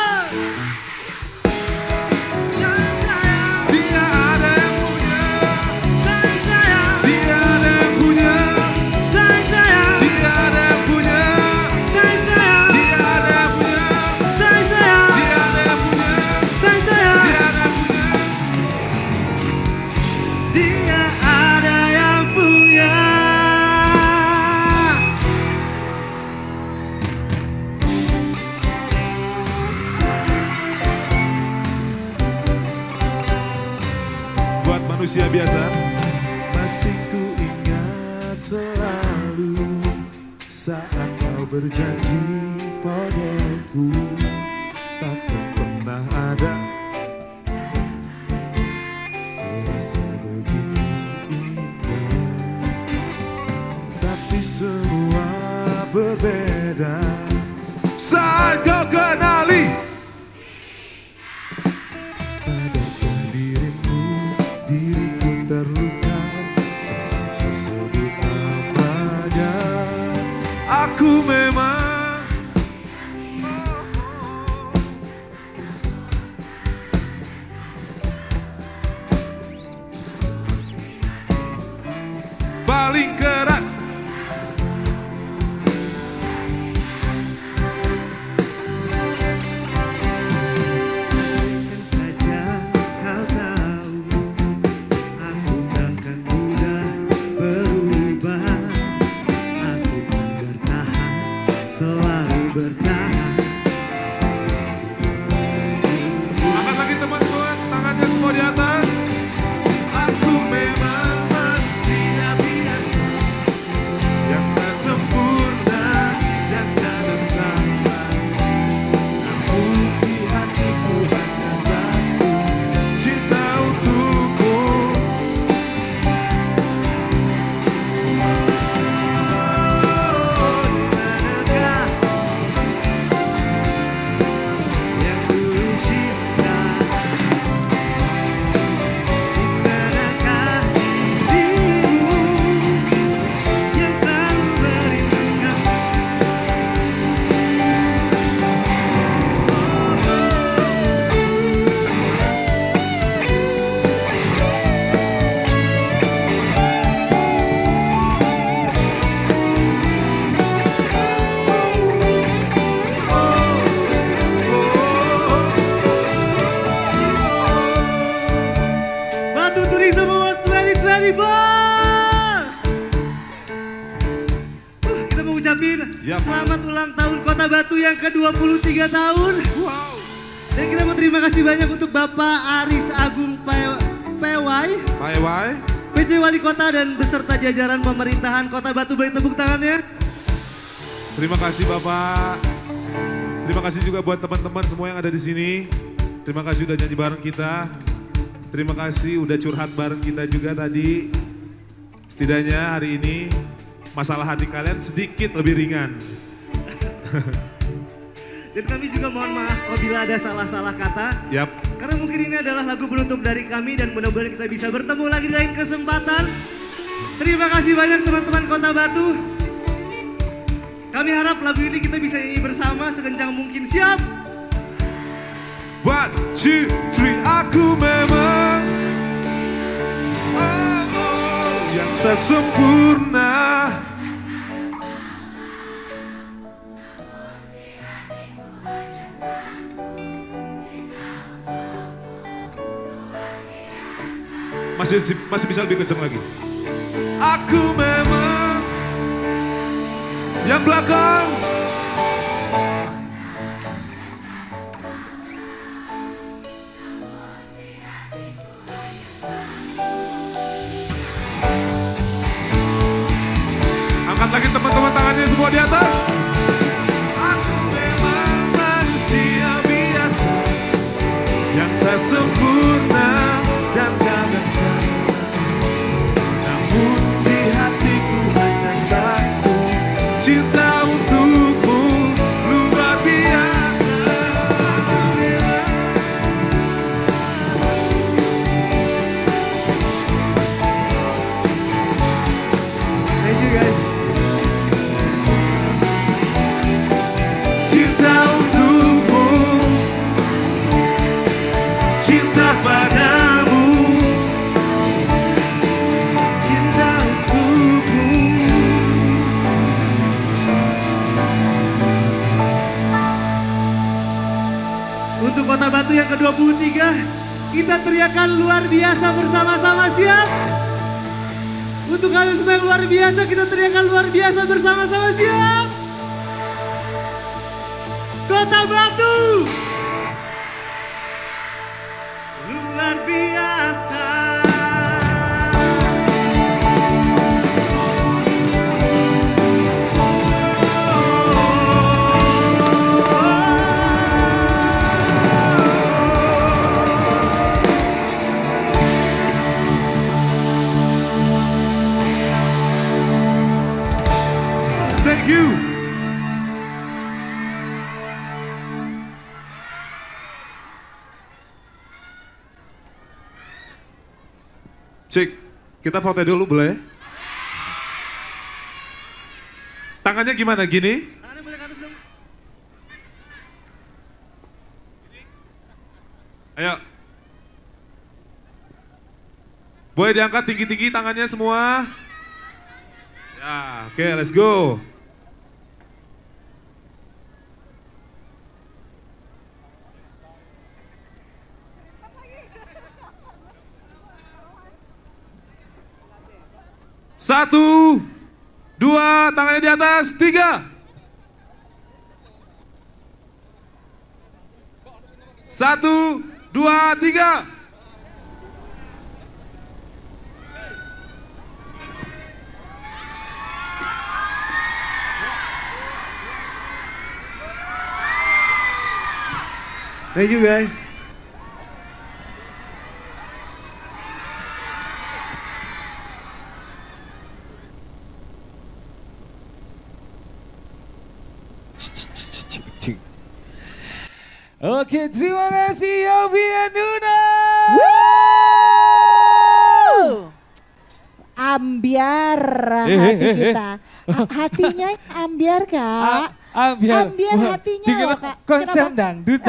D: Sayang sayang, dia ada yang punya. Sayang sayang, dia ada yang punya. Sayang sayang, dia ada yang punya. Sayang sayang, dia ada yang punya. Sayang sayang, dia ada yang punya. Sayang sayang, dia ada yang punya. Dia ada yang punya. manusia biasa. Masih ku ingat selalu saat kau berjanji padaku takkan pernah ada rasa begini indah. Tapi semua berbeda saat kau kenali. Sadarkah dirimu, diriku terluka saat kau sebut namanya. Aku memang paling keras.
A: Selalu bertahan.
D: Angkat lagi teman-teman, tangannya semua di atas. Aku memang manusia biasa yang tak sempurna dan kadang salah. Namun di hatiku hanya satu cinta untukmu.
A: Batu Tourism Award dua ribu dua puluh empat. Uh, kita mau ucapin
D: Yap.
A: selamat ulang tahun Kota Batu yang ke dua puluh tiga tahun.
D: Wow.
A: Dan kita mau terima kasih banyak untuk Bapak Aris Agung P Y,
D: Bye bye.
A: P C Wali Kota dan beserta jajaran pemerintahan Kota Batu. Beri tepuk tangannya.
D: Terima kasih Bapak. Terima kasih juga buat teman-teman semua yang ada di sini. Terima kasih udah nyanyi bareng kita. Terima kasih udah curhat bareng kita juga tadi. Setidaknya hari ini masalah hati kalian sedikit lebih ringan.
A: Dan kami juga mohon maaf apabila ada salah-salah kata.
D: Yap.
A: Karena mungkin ini adalah lagu penutup dari kami dan mudah-mudahan kita bisa bertemu lagi di lain kesempatan. Terima kasih banyak teman-teman Kota Batu. Kami harap lagu ini kita bisa nyanyi bersama sekencang mungkin. Siap?
D: One, two, three, aku memang oh, oh, yang tak sempurna. Masih masih bisa lebih kencang lagi. Aku memang yang belakang. Angkat lagi teman-teman tangannya semua di atas. Aku memang manusia biasa yang tak sempurna dan kadang salah. Namun di hatiku hanya satu cinta untukmu luar biasa. Aku memang
A: Thank you guys.
D: cinta untukmu, cinta padamu,
A: Cinta untukmu. Untuk Kota Batu yang ke dua puluh tiga, kita teriakan luar biasa bersama-sama. Siap? Untuk kalian semua yang luar biasa, kita teriakan luar biasa bersama-sama. Siap? Kota Batu luar biasa.
D: Cik, kita foto dulu boleh? Tangannya gimana, gini?
A: Tangannya boleh ke atas dong.
D: Ayo. Boleh diangkat tinggi-tinggi tangannya semua? Ya, oke, okay, let's go. Satu, dua, tangannya di atas, tiga. Satu, dua, tiga.
A: Thank you guys.
B: Oke, terima kasih Yofi and Nuna.
E: Ambiar
B: Eh, eh,
E: hati
B: eh, eh.
E: kita. Ha- Hatinya ambiar kak.
B: Ah, ambiar.
E: Ambiar
B: Wah,
E: hatinya
B: dikira
E: loh, Kak.
B: konser
E: Kenapa?
B: dangdut.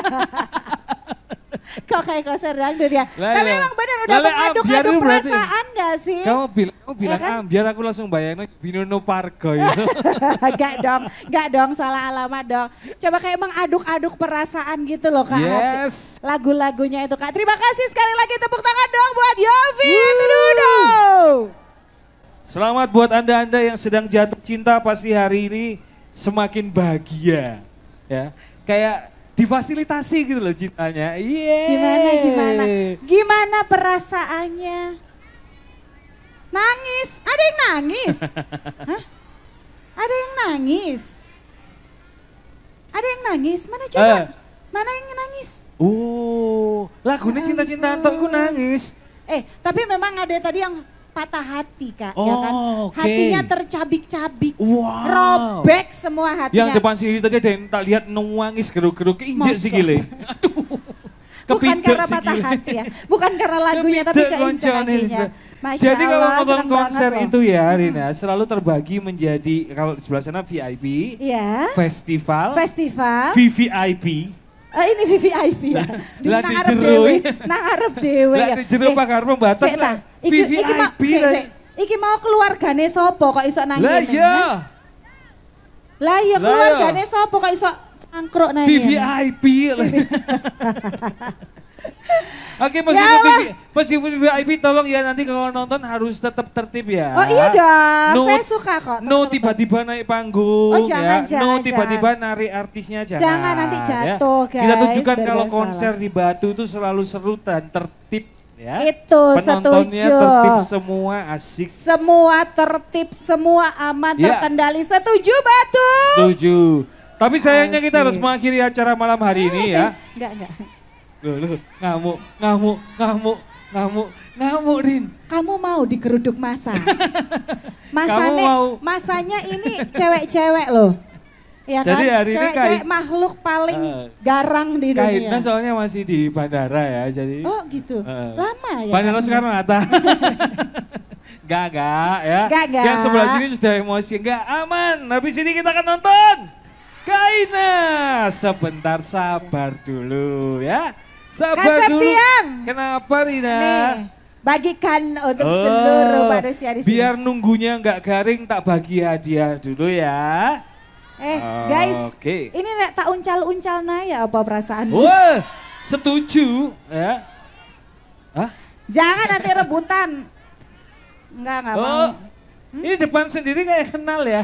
E: Kok kayak konser dangdut ya.
B: Lah,
E: Tapi
B: iya.
E: emang benar udah
B: Lah, lah,
E: mengaduk-aduk
B: ambiar itu berarti-
E: perasaan gak sih?
B: Kamu bilang, kamu bilang
E: kan?
B: ambiar, aku langsung bayangin Binono Pargo itu.
E: Gak dong, gak dong, salah alamat dong. Coba kayak mengaduk-aduk perasaan gitu loh kak.
B: Yes.
E: Lagu-lagunya itu kak. Terima kasih sekali lagi, tepuk tangan dong buat Yofi and Nuno.
B: Selamat buat Anda-Anda yang sedang jatuh cinta, pasti hari ini semakin bahagia. Ya, kayak difasilitasi gitu loh cintanya. Yeay.
E: Gimana, gimana? Gimana perasaannya? Nangis? Ada yang nangis? Hah? Ada yang nangis? Ada yang nangis? Mana coba?
B: Eh.
E: Mana yang nangis?
B: Oh, lagunya cinta-cintaan tok aku nangis.
E: Eh, tapi memang ada tadi yang patah hati kak, ya
B: Oh,
E: kan?
B: oke.
E: Hatinya tercabik-cabik,
B: Wow.
E: robek semua hatinya.
B: Yang depan sini tadi ada yang tak lihat nangis geruk-geruk keinjek
E: Masa?
B: sih gile. Aduh.
E: Bukan
B: Kepidek
E: karena
B: si
E: patah
B: gile.
E: hati ya, bukan karena lagunya tapi
B: Kepidek
E: keinjek
B: koncone.
E: kakinya. Masya
B: Jadi kalau
E: Allah,
B: nonton
E: serem
B: konser
E: banget loh.
B: itu ya Rina, selalu terbagi menjadi, kalau di sebelah sana V I P,
E: Iya,
B: festival,
E: festival.
B: V V I P.
E: Oh ini V V I P ya. Di
B: lah
E: nang
B: di
E: arep
B: jero
E: dhewe,
B: iki.
E: nang arep dhewe
B: Lah
E: ya.
B: di jero pakar pembatas
E: sik
B: lah.
E: ta, Iki, iki, mau,
B: V V I P
E: sik,
B: lah.
E: sik. Iki mau keluargane sopo kok iso nang
B: Lah
E: ngene,
B: iya,
E: ha? Lah iya
B: Lah
E: keluargane
B: iya.
E: sopo kok iso cangkruk nang
B: V V
E: ngene?
B: I P lah. Oke,
E: Ya
B: meskipun
E: Allah.
B: V V meskipun V V I P tolong ya nanti kalau nonton harus tetap tertib ya.
E: Oh iya dong,
B: No-
E: saya suka kok.
B: No tiba-tiba naik panggung
E: Oh, jangan,
B: ya.
E: jangan,
B: no tiba-tiba narik artisnya jangan.
E: Jangan, nanti jatuh,
B: ya. Kita
E: guys,
B: tunjukkan
E: biar
B: kalau
E: gak
B: konser
E: salah.
B: di Batu itu selalu seru dan tertib ya.
E: Itu,
B: Penontonnya
E: setuju.
B: tertib semua, asik.
E: Semua tertib, semua aman,
B: Ya.
E: terkendali. Setuju Batu?
B: Setuju. Tapi sayangnya kita
E: Asik.
B: harus mengakhiri acara malam hari ini ya.
E: Enggak, enggak.
B: Loh, loh, ngamuk, ngamuk, ngamuk, ngamuk, ngamuk Rin.
E: Kamu mau digeruduk masa? Masanya,
B: Kamu mau.
E: masanya ini cewek-cewek loh. Ya
B: Jadi
E: kan?
B: hari ini
E: Cewek-cewek
B: kain-
E: makhluk paling
B: Eh,
E: garang di dunia.
B: Kainnya soalnya masih di bandara ya, jadi.
E: Oh gitu,
B: Eh,
E: lama ya?
B: Bandara
E: kamu?
B: Soekarno Hatta. Gak, gak ya.
E: Gak, gak.
B: Yang sebelah sini sudah emosi, gak aman. Habis ini kita akan nonton. Kaina, sebentar sabar dulu ya. Sabar dulu.
E: Kaseptian.
B: Kenapa Rina?
E: Nih, bagikan untuk
B: Oh,
E: seluruh manusia di sini.
B: biar nunggunya nggak garing tak bagi hadiah dulu ya.
E: Eh guys,
B: Oke.
E: ini nek tak uncal-uncal ya apa perasaanmu?
B: Wah, setuju ya. Hah?
E: Jangan nanti rebutan. Enggak, enggak mau.
B: Oh, ini depan sendiri kayak kenal ya.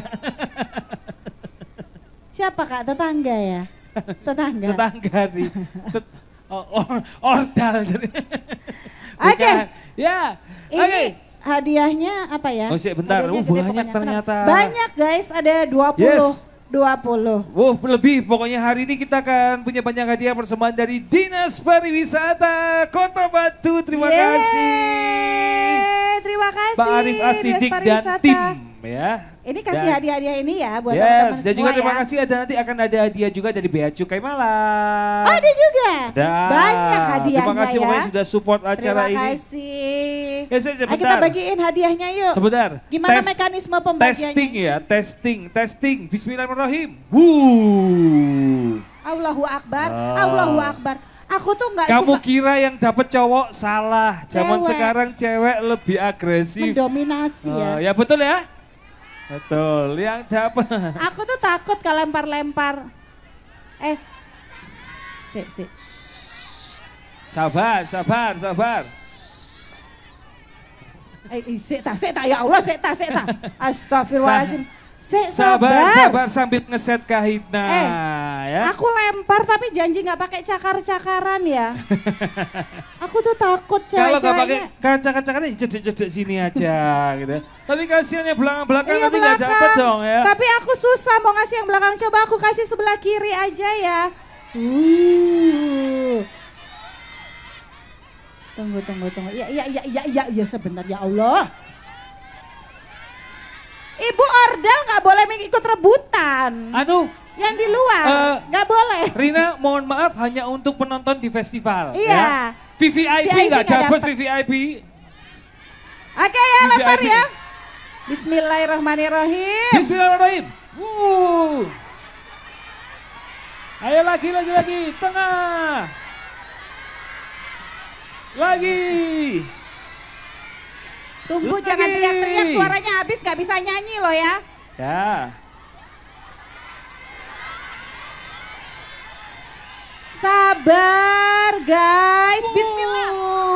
E: Siapa kak? Tetangga ya? Tetangga.
B: Tetangga nih. Tet- oh, or- ordal.
E: Oke.
B: Bukan. Ya.
E: Ini
B: Oke.
E: hadiahnya apa ya?
B: Oh, sik, bentar.
E: Hadiahnya
B: Oh,
E: gede
B: banyak
E: pokoknya.
B: ternyata.
E: Banyak guys, ada dua puluh.
B: Yes.
E: dua puluh.
B: Wow, lebih. Pokoknya hari ini kita akan punya banyak hadiah persembahan dari Dinas Pariwisata Kota Batu. Terima
E: Yeay,
B: kasih.
E: Terima kasih.
B: Pak Arif Asidik
E: Dinas
B: dan
E: Pariwisata.
B: tim ya.
E: Ini kasih
B: Dan-
E: hadiah-hadiah ini ya buat teman-teman
B: Yes,
E: semua
B: dan juga terima
E: ya.
B: kasih ada nanti akan ada hadiah juga dari Bea Cukai Malang.
E: Oh, ada juga.
B: Dan
E: Banyak hadiahnya
B: terima kasih
E: ya.
B: pokoknya sudah support acara
E: Terima
B: ini.
E: kasih.
B: Ya, saya
E: Ayo
B: sebentar.
E: kita bagiin hadiahnya yuk.
B: Sebentar.
E: Gimana
B: Tes-
E: mekanisme pembagiannya?
B: Testing ya, testing, testing. Bismillahirrahmanirrahim. Wuh.
E: Allahu Akbar,
B: Ah.
E: Allahu Akbar. Aku tuh nggak
B: Kamu
E: suka
B: kira yang dapat cowok salah. Zaman
E: Cewek.
B: sekarang cewek lebih agresif.
E: mendominasi ya.
B: Oh, ya betul ya? Betul. Yang dapat.
E: Aku tuh takut kalau lempar-lempar. Eh, si, si.
B: Sabar, sabar, sabar.
E: Eh, eh, sik ta, sik ta, ya Allah, sik ta, sik ta. Astagfirullahaladzim. Sik,
B: Sabar,
E: sabar.
B: sabar sambil ngeset kahitna
E: Eh,
B: ya.
E: Aku lempar tapi janji nggak pakai cakar-cakaran ya. Aku tuh takut
B: Kalau nggak pakai
E: cewek-ceweknya.
B: kancak-kancakan cedek-cedek sini aja gitu. Tapi kasihannya belakang-belakang
E: Iya,
B: nanti nggak dapet dong ya.
E: Tapi aku susah mau ngasih yang belakang. Coba aku kasih sebelah kiri aja ya. Uh. Tunggu, tunggu, tunggu. Ya, ya, ya, ya, ya, ya sebentar ya Allah. Ibu ordel nggak boleh ikut rebutan.
B: Anu,
E: Yang di luar
B: Eh,
E: nggak boleh.
B: Rina mohon maaf hanya untuk penonton di festival.
E: Iya.
B: Ya. V V I P
E: V I P
B: nggak
E: nggak
B: dapat
E: dapet.
B: V V I P.
E: Oke ya,
B: V V I P.
E: lempar ya. Bismillahirrahmanirrahim.
B: Bismillahirrahmanirrahim. Wuh. Ayo lagi, lagi, lagi. Tengah. Lagi.
E: Tunggu,
B: Lagi.
E: jangan teriak-teriak, suaranya habis gak bisa nyanyi loh ya.
B: Ya.
E: Sabar guys, bismillah.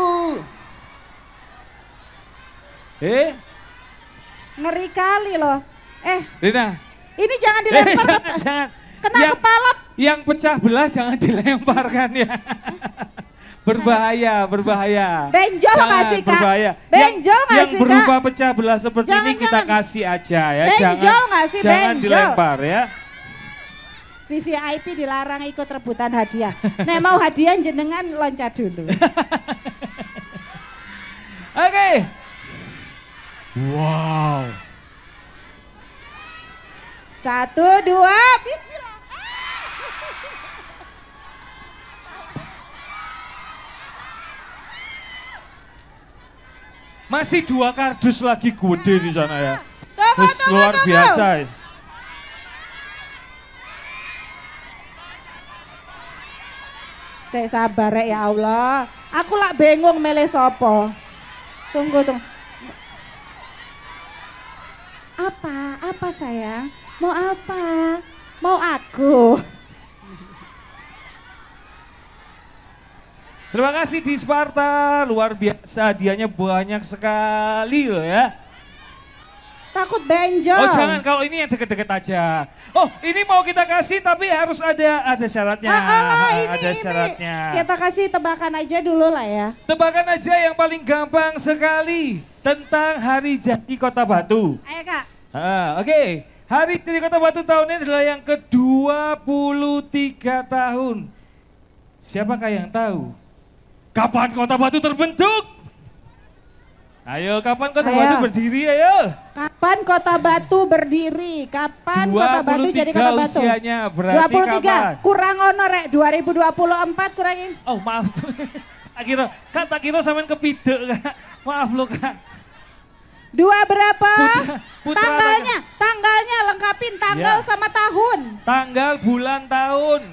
B: Eh,
E: Ngeri kali loh. Eh,
B: Rina.
E: ini jangan
B: Eh,
E: dilempar,
B: jangan,
E: ke-
B: jangan.
E: kena
B: Yang-
E: kepala.
B: Yang pecah belah jangan dilemparkan ya. Berbahaya, berbahaya.
E: Benjol
B: Jangan,
E: nggak sih, Kak?
B: berbahaya.
E: Benjol
B: yang,
E: nggak
B: yang
E: sih,
B: berupa
E: Kak?
B: pecah belah seperti
E: Jangan,
B: ini kita
E: jangan.
B: kasih aja ya.
E: Benjol
B: jangan,
E: nggak sih,
B: jangan
E: benjol?
B: dilempar ya.
E: V V I P dilarang ikut rebutan hadiah. Nah, mau hadiah jenengan loncat dulu.
B: Oke. Wow.
E: Satu, dua, bismillah.
B: Masih dua kardus lagi gede di sana ya.
E: Tunggu,
B: Terus
E: tunggu,
B: luar
E: tunggu.
B: biasa.
E: Saya sabar ya Allah. Aku lak bingung milih sopo. Tunggu, tunggu. Apa? Apa sayang? Mau apa? Mau aku?
B: Terima kasih di Sparta, luar biasa, hadiahnya banyak sekali loh ya.
E: Takut benjol.
B: Oh jangan, kalau ini yang deket-deket aja. Oh ini mau kita kasih tapi harus ada ada syaratnya.
E: Ah, alah, ini,
B: ada
E: ini.
B: syaratnya.
E: Kita kasih tebakan aja dulu lah ya.
B: Tebakan aja yang paling gampang sekali tentang Hari Jadi Kota Batu.
E: Ayo Kak.
B: Ah, Oke, Hari Jadi Kota Batu tahun ini adalah yang ke dua puluh tiga tahun. Siapakah yang tahu? Kapan Kota Batu terbentuk? Ayo, kapan Kota
E: Ayo.
B: Batu berdiri? Ayo.
E: Kapan Kota Batu berdiri? Kapan Kota Batu jadi Kota Batu?
B: usianya, berarti
E: dua puluh tiga.
B: kapan?
E: Kurang ono rek dua ribu dua puluh empat kurangin.
B: Oh maaf, tak kira, kak tak kira sampean kepidek kak. Maaf lo kak.
E: Dua berapa?
B: Putra- putra
E: tanggalnya, tanggalnya lengkapin tanggal
B: Ya.
E: sama tahun.
B: Tanggal, bulan, tahun.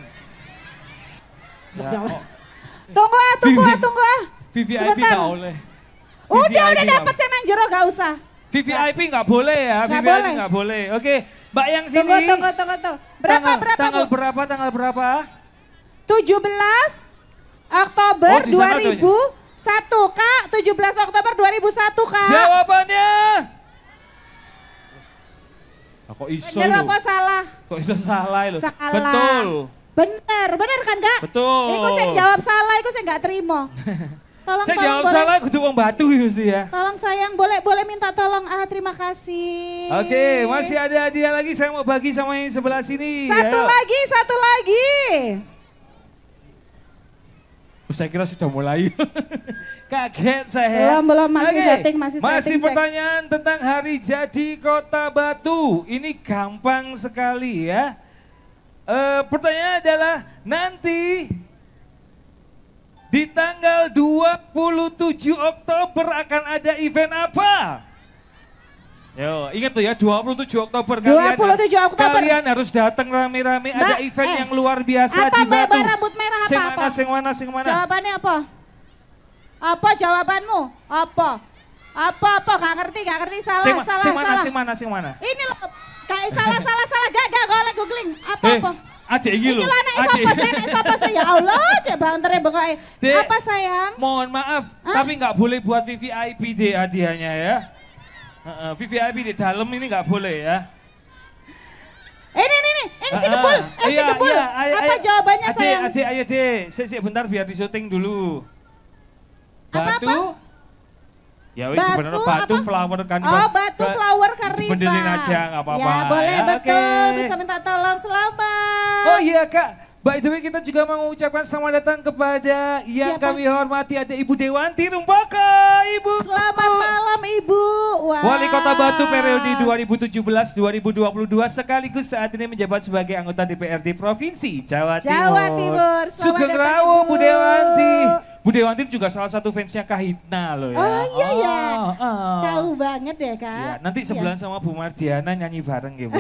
E: Ya
B: Ya,
E: Allah.
B: oh,
E: Tunggu ah, tunggu ah,
B: Vivi-
E: tunggu ah.
B: V V I P
E: Sebentar.
B: nggak boleh.
E: Udah,
B: V V I P
E: udah
B: nggak-
E: dapat cemen jero gak usah.
B: V V I P nggak boleh ya,
E: Nggak
B: V V I P
E: boleh.
B: nggak boleh. Oke, Mbak yang sini.
E: Tunggu, tunggu, tunggu, tunggu. Berapa,
B: tanggal,
E: berapa
B: Tanggal
E: Bu?
B: berapa, tanggal berapa?
E: tujuh belas Oktober
B: Oh, di sana
E: dua ribu satu Kak. tujuh belas Oktober dua ribu satu Kak.
B: Jawabannya. Ah, kok iso
E: Bener
B: lho?
E: apa salah?
B: Kok iso salah lho?
E: Salah.
B: Betul.
E: Bener, bener kan Kak?
B: Betul.
E: Iku saya jawab salah, iku saya nggak terima. Tolong,
B: Saya
E: tolong,
B: jawab
E: boleh,
B: salah kudu wong Batu ya mesti ya.
E: tolong sayang, boleh, boleh minta tolong. Ah, terima kasih.
B: Oke, masih ada hadiah lagi saya mau bagi sama yang sebelah sini.
E: Satu
B: Ayo.
E: lagi, satu lagi.
B: Oh, saya kira sudah mulai. Kaget saya.
E: Belum, belum, masih
B: Oke,
E: setting, masih
B: Masih
E: setting, cek.
B: pertanyaan tentang Hari Jadi Kota Batu. Ini gampang sekali ya. Eh, pertanyaan adalah nanti Di tanggal dua puluh tujuh Oktober akan ada event apa? Yo, ingat tuh ya, dua puluh tujuh Oktober
E: dua puluh tujuh
B: kalian,
E: Oktober.
B: kalian harus datang rame-rame, ada
E: Mbak,
B: event
E: eh,
B: yang luar biasa
E: apa
B: di
E: Mbak
B: Batu.
E: berambut merah apa
B: Sing
E: apa?
B: mana, sing mana, sing mana?
E: Jawabannya apa? Apa jawabanmu? Apa? Apa apa? Gak ngerti, gak ngerti. Salah,
B: Sing, ma-
E: salah,
B: sing mana,
E: salah.
B: sing mana, sing mana?
E: Ini loh, kayak salah, salah, salah. Gak, gak, golek googling. Apa
B: Eh,
E: apa?
B: adik iki
E: Ini
B: lho.
E: lah anak
B: adik.
E: siapa sih, anak siapa sih? Ya Allah, cek banternya pokoknya.
B: Dek,
E: Apa sayang?
B: Mohon maaf,
E: Hah?
B: tapi nggak boleh buat V V I P deh hadiahnya ya. Heeh, V V I P di dalam ini nggak boleh ya.
E: Ini, ini, ini, ini si
B: Ah,
E: Gebul, eh si
B: iya,
E: Gebul.
B: iya, ayo,
E: Apa
B: ayo.
E: jawabannya
B: Adik,
E: sayang?
B: Adik, ayo deh, sik sik bentar biar di syuting dulu.
E: Apa,
B: Batu. Ya wis
E: Batu
B: sebenarnya batu
E: apa?
B: flower kan.
E: Oh,
B: Bang.
E: batu
B: Ba-
E: flower ke Riva.
B: Dibenerin aja nggak apa-apa.
E: Ya boleh,
B: ya,
E: betul.
B: oke.
E: Bisa minta tolong, selamat.
B: Oh iya Kak, by the way kita juga mau mengucapkan selamat datang kepada yang
E: Siapa?
B: kami hormati ada Ibu Dewanti Rumpaka, Ibu.
E: Selamat malam Ibu. Wah.
B: Wali Kota Batu periode dua ribu tujuh belas dua ribu dua puluh dua sekaligus saat ini menjabat sebagai anggota D P R D Provinsi Jawa Timur.
E: Jawa Timur. Selamat
B: Sugeng
E: datang,
B: Rawo,
E: Ibu.
B: Bu Dewanti. Bu Dewanti juga salah satu fansnya Kahitna loh ya.
E: Oh iya ya.
B: Oh, oh.
E: Tahu banget ya Kak.
B: Ya, nanti sebelah sama Bu Mardiana nyanyi bareng ya Bu.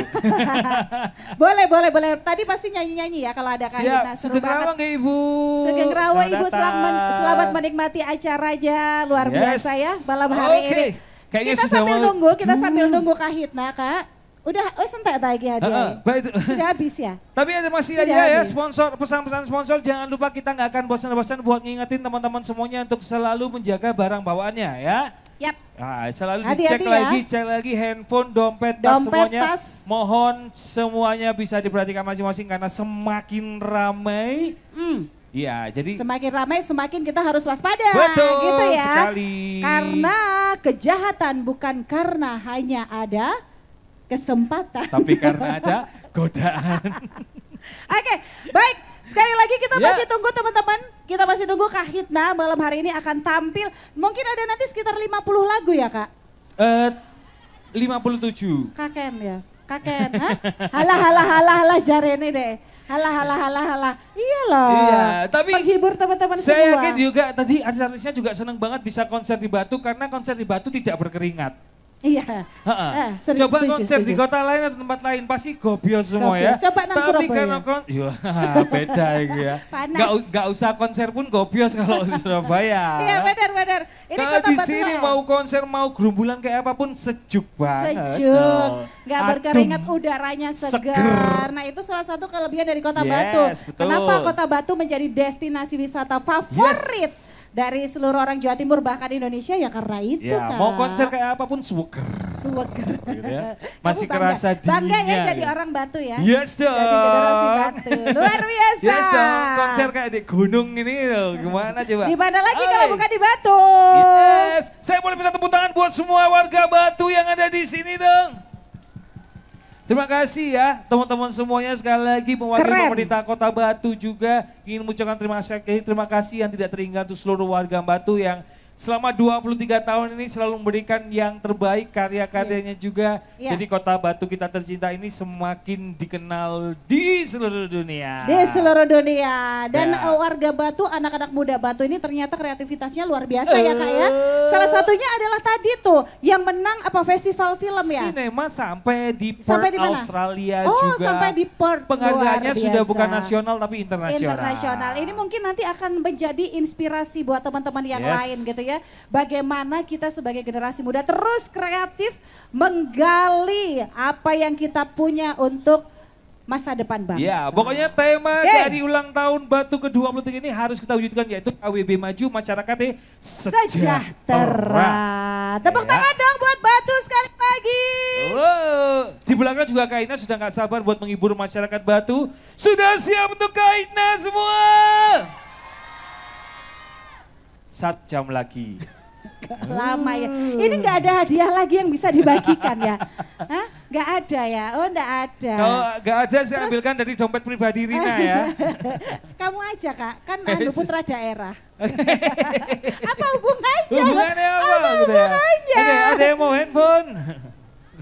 E: Boleh, boleh, boleh. Tadi pasti nyanyi-nyanyi ya kalau ada Kak
B: Siap,
E: Hina. Seru
B: Sugeng Rawo
E: banget.
B: nggih, Ibu.
E: Sugeng Rawo Ibu,
B: Selamat
E: selamat,
B: datang.
E: selamat menikmati acaranya. Luar
B: Yes.
E: biasa ya malam hari
B: Oke.
E: ini.
B: Kayaknya
E: kita
B: sudah
E: sambil
B: mau-
E: nunggu, kita sambil nunggu Kak Hitna Kak. Udah, oh sentak lagi
B: Heeh,
E: hadiah.
B: baik.
E: Sudah habis ya?
B: Tapi ada masih
E: Sudah
B: aja ya
E: habis.
B: sponsor, pesan-pesan sponsor. Jangan lupa kita nggak akan bosan-bosan buat ngingetin teman-teman semuanya untuk selalu menjaga barang bawaannya ya.
E: Yap.
B: Nah, selalu
E: Hati-hati
B: dicek
E: ya.
B: lagi, cek lagi handphone, dompet, tas
E: Dompet,
B: semuanya.
E: tas.
B: Mohon semuanya bisa diperhatikan masing-masing karena semakin ramai.
E: Hmm.
B: Iya, jadi
E: Semakin ramai semakin kita harus waspada.
B: betul
E: gitu ya.
B: sekali.
E: Karena kejahatan bukan karena hanya ada kesempatan.
B: Tapi karena ada godaan.
E: Oke, baik. Sekali lagi kita
B: Ya.
E: masih tunggu teman-teman. Kita masih tunggu Kak Hitna malam hari ini akan tampil. Mungkin ada nanti sekitar lima puluh lagu ya Kak?
B: Eh, lima puluh tujuh.
E: Kaken ya? Kaken, hah? Halah, halah, halah, halah jarene deh. Halah, halah, halah, halah. Iya loh.
B: Iya, tapi
E: Menghibur teman-teman semua.
B: Saya yakin juga tadi artis-artisnya juga senang banget bisa konser di Batu karena konser di Batu tidak berkeringat.
E: Iya.
B: Ha-ha.
E: Eh, setuju,
B: Coba
E: setuju,
B: konser di
E: setuju.
B: kota lain atau tempat lain pasti gobios semua ya.
E: Gobios. Coba nang
B: Tapi
E: Surabaya.
B: karena kon Yah, beda gitu ya.
E: Panas.
B: Gak, gak usah konser pun gobios kalau di Surabaya.
E: Iya benar benar. Ini
B: Kalau
E: kota
B: di
E: Batu
B: sini
E: ya.
B: mau konser mau gerumbulan kayak apapun sejuk banget.
E: Sejuk,
B: No.
E: nggak
B: Adem.
E: berkeringat, udaranya segar.
B: Seger.
E: Nah itu salah satu kelebihan dari Kota
B: Yes,
E: Batu.
B: betul.
E: Kenapa Kota Batu menjadi destinasi wisata favorit dari seluruh orang Jawa Timur bahkan Indonesia ya karena itu
B: Ya,
E: Kak.
B: mau konser kayak apapun seger.
E: Seger.
B: Gitu ya.
E: Kamu
B: Masih
E: bangga-
B: kerasa
E: Bangga ya
B: dinginnya.
E: jadi orang Batu ya.
B: Yes dong.
E: Jadi generasi Batu. Luar biasa.
B: Yes dong, konser kayak di gunung ini loh, gimana coba?
E: Di mana lagi
B: Oke.
E: kalau bukan di Batu?
B: Yes, saya boleh minta tepuk tangan buat semua warga Batu yang ada di sini dong. Terima kasih ya teman-teman semuanya sekali lagi mewakili
E: Keren.
B: pemerintah Kota Batu juga ingin mengucapkan terima kasih terima kasih yang tidak terhingga untuk seluruh warga Batu yang selama dua puluh tiga tahun ini selalu memberikan yang terbaik karya-karyanya juga.
E: Iya.
B: Jadi Kota Batu kita tercinta ini semakin dikenal di seluruh dunia.
E: Di seluruh dunia. Dan
B: Ya.
E: eh, warga Batu, anak-anak muda Batu ini ternyata kreativitasnya luar biasa ya Kak ya. Salah satunya adalah tadi tuh yang menang apa festival film ya.
B: Sinema sampai di Perth,
E: Sampai di mana?
B: Australia
E: Oh,
B: juga.
E: sampai di Perth.
B: Penghargaannya
E: Luar
B: sudah
E: biasa.
B: bukan nasional tapi internasional.
E: Internasional. Ini mungkin nanti akan menjadi inspirasi buat teman-teman yang
B: Yes.
E: lain gitu ya. Bagaimana kita sebagai generasi muda terus kreatif menggali apa yang kita punya untuk masa depan bangsa.
B: Ya, pokoknya tema
E: Oke.
B: dari ulang tahun Batu ke dua puluh tiga ini harus kita wujudkan yaitu K W B maju, masyarakatnya sejahtera.
E: Sejahtera. Tepuk
B: Ya.
E: tangan dong buat Batu sekali lagi.
B: Wow. Di belakang juga Kak Ina sudah nggak sabar buat menghibur masyarakat Batu. Sudah siap untuk Kak Ina semua? Satu jam lagi.
E: Lama ya. Ini nggak ada hadiah lagi yang bisa dibagikan ya? Hah? Nggak ada ya? Oh nggak ada.
B: Kalau nggak ada saya
E: Terus-
B: ambilkan dari dompet pribadi Rina ya.
E: Kamu aja Kak, kan anu putra daerah. Apa hubungannya?
B: Hubungannya apa?
E: Apa
B: gitu ya?
E: hubungannya?
B: Oke, ada yang mau handphone?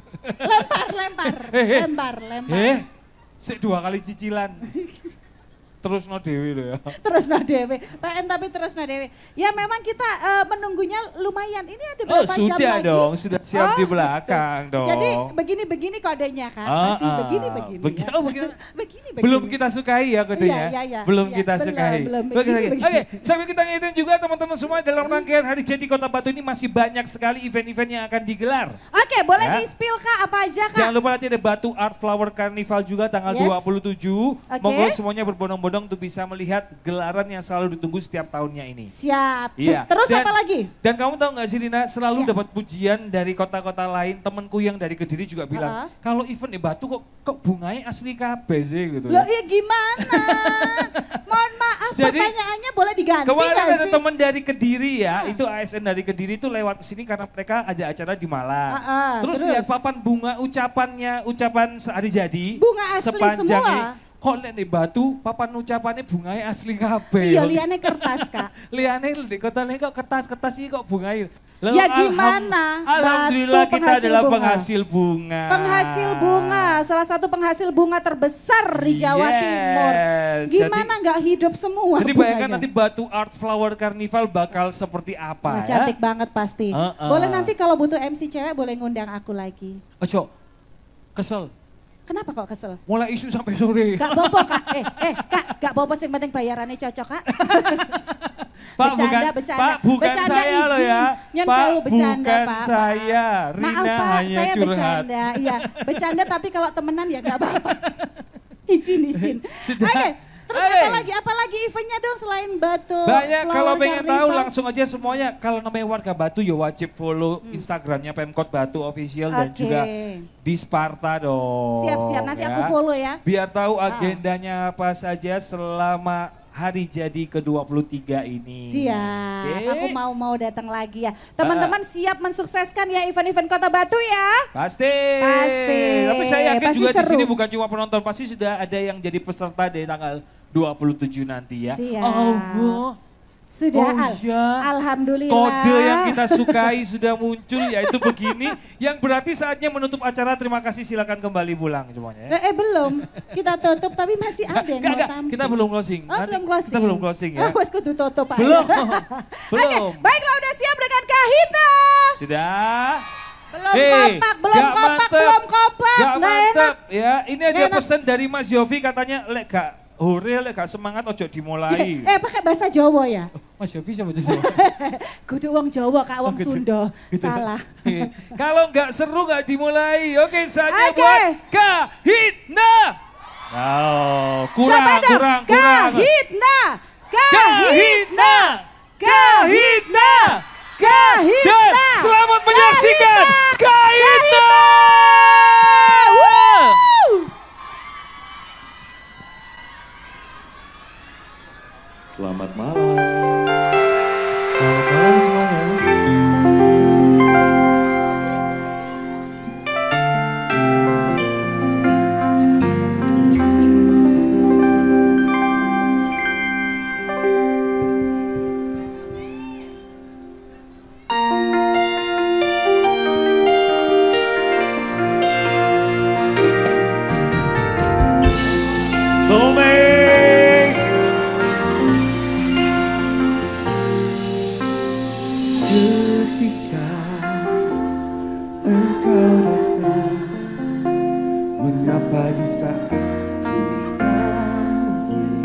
E: Lempar, lempar,
B: Eh, eh.
E: lempar, lempar.
B: Eh, sik dua kali cicilan. Terus no dewi loh ya.
E: Terus no dewe, P N tapi terus no dewe. Ya memang kita uh, menunggunya lumayan. Ini ada
B: Oh
E: berapa jam
B: sudah
E: lagi?
B: dong, sudah siap
E: Oh,
B: di belakang dong.
E: Jadi begini-begini kodenya kan,
B: Ah,
E: masih
B: ah.
E: begini-begini.
B: Begi-
E: ya.
B: oh, begini.
E: Begini-begini.
B: Belum kita sukai ya kodenya?
E: Iya, iya, iya.
B: Belum
E: Iya,
B: kita
E: belum,
B: sukai.
E: belum.
B: Oke,
E: Begini,
B: oke.
E: begini.
B: Oke, sambil kita ngingetin juga teman-teman semua dalam rangkaian Hari Jadi Kota Batu ini masih banyak sekali event-event yang akan digelar.
E: Oke, boleh
B: Ya.
E: di-spill Kak, apa aja Kak?
B: Jangan lupa nanti ada Batu Art Flower Carnival juga tanggal
E: Yes.
B: dua puluh tujuh.
E: Oke.
B: Monggo semuanya berbondong-bondong untuk bisa melihat gelaran yang selalu ditunggu setiap tahunnya ini.
E: Siap.
B: Iya.
E: Terus
B: Dan-
E: apa lagi?
B: Dan kamu tahu nggak sih Rina, selalu
E: Iya.
B: dapat pujian dari kota-kota lain. Temenku yang dari Kediri juga bilang,
E: Uh-uh.
B: kalau event di Batu kok kok bunganya asli kabeh sih gitu.
E: Loh iya gimana? Mohon maaf,
B: Jadi,
E: pertanyaannya boleh diganti
B: Kemarin
E: nggak
B: ada
E: sih?
B: teman dari Kediri ya, itu A S N dari Kediri itu lewat sini karena mereka ada acara di Malang.
E: Uh-uh,
B: terus,
E: terus?
B: lihat papan bunga ucapannya, ucapan hari jadi.
E: Bunga asli
B: sepanjang
E: semua?
B: ini, kok lihat di Batu papan ucapannya bunganya asli kabeh.
E: Iya, liane kertas Kak.
B: Liane di kota lain kok kertas-kertas sih kok bunganya. Loh,
E: Ya
B: alham-
E: gimana?
B: Alhamdulillah
E: Batu
B: kita
E: penghasil
B: adalah
E: bunga.
B: penghasil bunga.
E: Penghasil bunga, salah satu penghasil bunga terbesar di Jawa
B: Yes,
E: Timur. Gimana nggak hidup semua
B: Jadi bayangkan
E: bunganya?
B: nanti Batu Art Flower Carnival bakal seperti
E: Wah,
B: apa ya.
E: cantik banget pasti.
B: Uh-uh.
E: Boleh nanti kalau butuh M C cewek boleh ngundang aku lagi.
B: Ojo, kesel.
E: Kenapa kok kesel?
B: Mulai isu sampai sore.
E: Gak bobo Kak, eh, eh Kak, gak bobo sing penting bayarannya cocok Kak.
B: Pak,
E: Bercanda,
B: bukan,
E: bercanda.
B: Pak, bukan
E: Bercanda
B: saya loh
E: izin.
B: ya.
E: Nyen
B: Pak,
E: sewu, bercanda,
B: bukan
E: Pak.
B: saya. Rina
E: Maaf Pak,
B: hanya
E: saya
B: curhat.
E: bercanda. Iya, bercanda tapi kalau temenan ya gak apa-apa. izin, izin.
B: Sudah.
E: Oke, terus
B: Oke.
E: apa lagi? Apa lagi eventnya dong selain Batu?
B: Banyak kalau
E: Flower
B: pengen tahu
E: Carnival?
B: langsung aja semuanya. Kalau namanya warga Batu ya wajib follow Instagramnya Pemkot Batu Official dan
E: Oke.
B: juga di Sparta dong.
E: Siap-siap, nanti
B: ya.
E: aku follow ya.
B: Biar tahu
E: Ah.
B: agendanya apa saja selama hari jadi ke dua puluh tiga ini.
E: Siap,
B: Oke.
E: aku mau-mau datang lagi ya. Teman-teman siap mensukseskan ya event-event Kota Batu ya?
B: Pasti.
E: Pasti.
B: Tapi saya yakin
E: Pasti
B: juga di
E: seru.
B: sini bukan cuma penonton, pasti sudah ada yang jadi peserta di tanggal dua puluh tujuh nanti ya.
E: Siap.
B: Allah.
E: Sudah,
B: Oh
E: al-
B: iya.
E: alhamdulillah.
B: Kode yang kita sukai sudah muncul yaitu begini. Yang berarti saatnya menutup acara. Terima kasih, silakan kembali pulang semuanya.
E: Eh,
B: ya.
E: eh, belum, kita tutup tapi masih ada yang
B: Enggak,
E: mau
B: enggak,
E: tampil.
B: kita belum closing.
E: Oh,
B: Nanti
E: belum closing.
B: Kita belum closing ya.
E: Oh, wes kudu tutup aja.
B: Belum.
E: Oke,
B: Belum.
E: baiklah udah siap dengan Kahita.
B: Sudah.
E: Belum
B: Hei,
E: kompak, belum
B: gak
E: kompak,
B: mantep.
E: belum kompak.
B: Gak
E: Nggak
B: mantep
E: enak.
B: ya. Ini ada
E: Nggak enak.
B: pesan dari Mas Yofi katanya lek gak hore, lek gak semangat ojo dimulai.
E: Eh, pakai bahasa Jawa ya?
B: Mas Yofi siapa tuh?
E: Kudu wong Jawa, Kak, wong
B: gitu.
E: Sunda.
B: Gitu ya?
E: Salah.
B: Kalau nggak seru nggak dimulai. Oke, saatnya
E: Oke.
B: buat Kahitna. Oh, kurang,
E: Coba dong,
B: kurang, kurang.
E: Kahitna.
B: Kahitna. Kahitna.
E: Kahitna.
B: Dan selamat menyaksikan Kahitna.
E: Woo!
F: Selamat malam. Selamat malam semuanya. Soulmate. Ketika engkau datang, mengapa di saat ku tak mungkin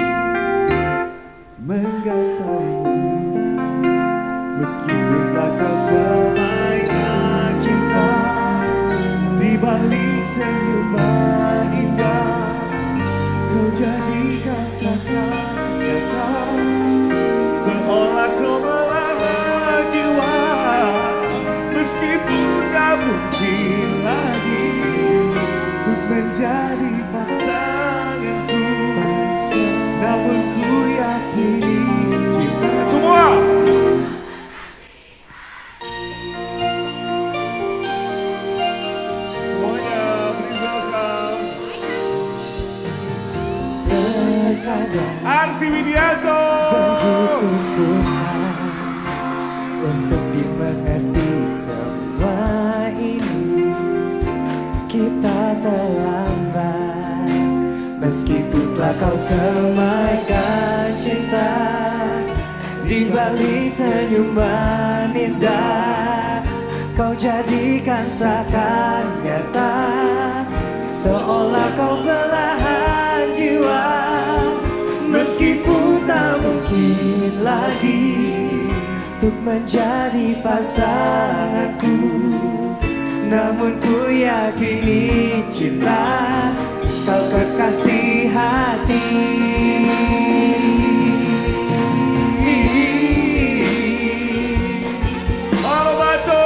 F: menggapaimu, meskipun tak kau semaikan cinta di balik senyuman indah, kau jadikan seakan nyata, seolah kau melarang jiwa, meskipun tak mungkin lagi untuk menjadi pasanganku, namun ku yakini cinta semua. Semuanya please welcome Arsi Widianto.
G: Begitu sukar untuk dimengerti semua ini. Kita terlambat Meskipun telah kau semaikan cinta di balik senyuman indah, kau jadikan seakan nyata, seolah kau belahan jiwa. Meskipun tak mungkin lagi untuk menjadi pasanganku, namun ku yakini cinta kau kekasih hati.
D: Halo Batu.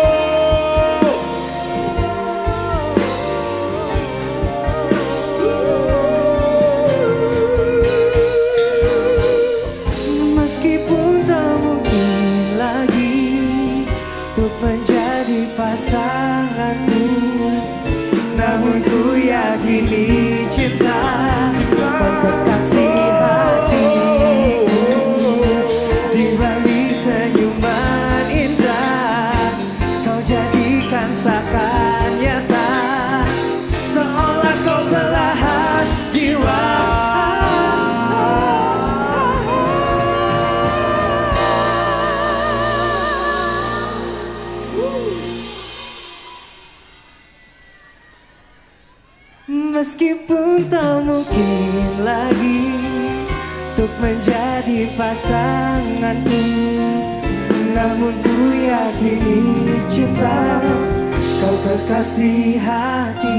G: Meskipun tak mungkin lagi untuk menjadi pasanganku, namun ku yakini cinta kau kekasih hatiku. Di balik senyuman indah, kau jadikan seakan nyata, seolah kau belahan jiwa. Meskipun tak mungkin lagi untuk menjadi pasanganku, namun ku yakini cinta kau kekasih hati.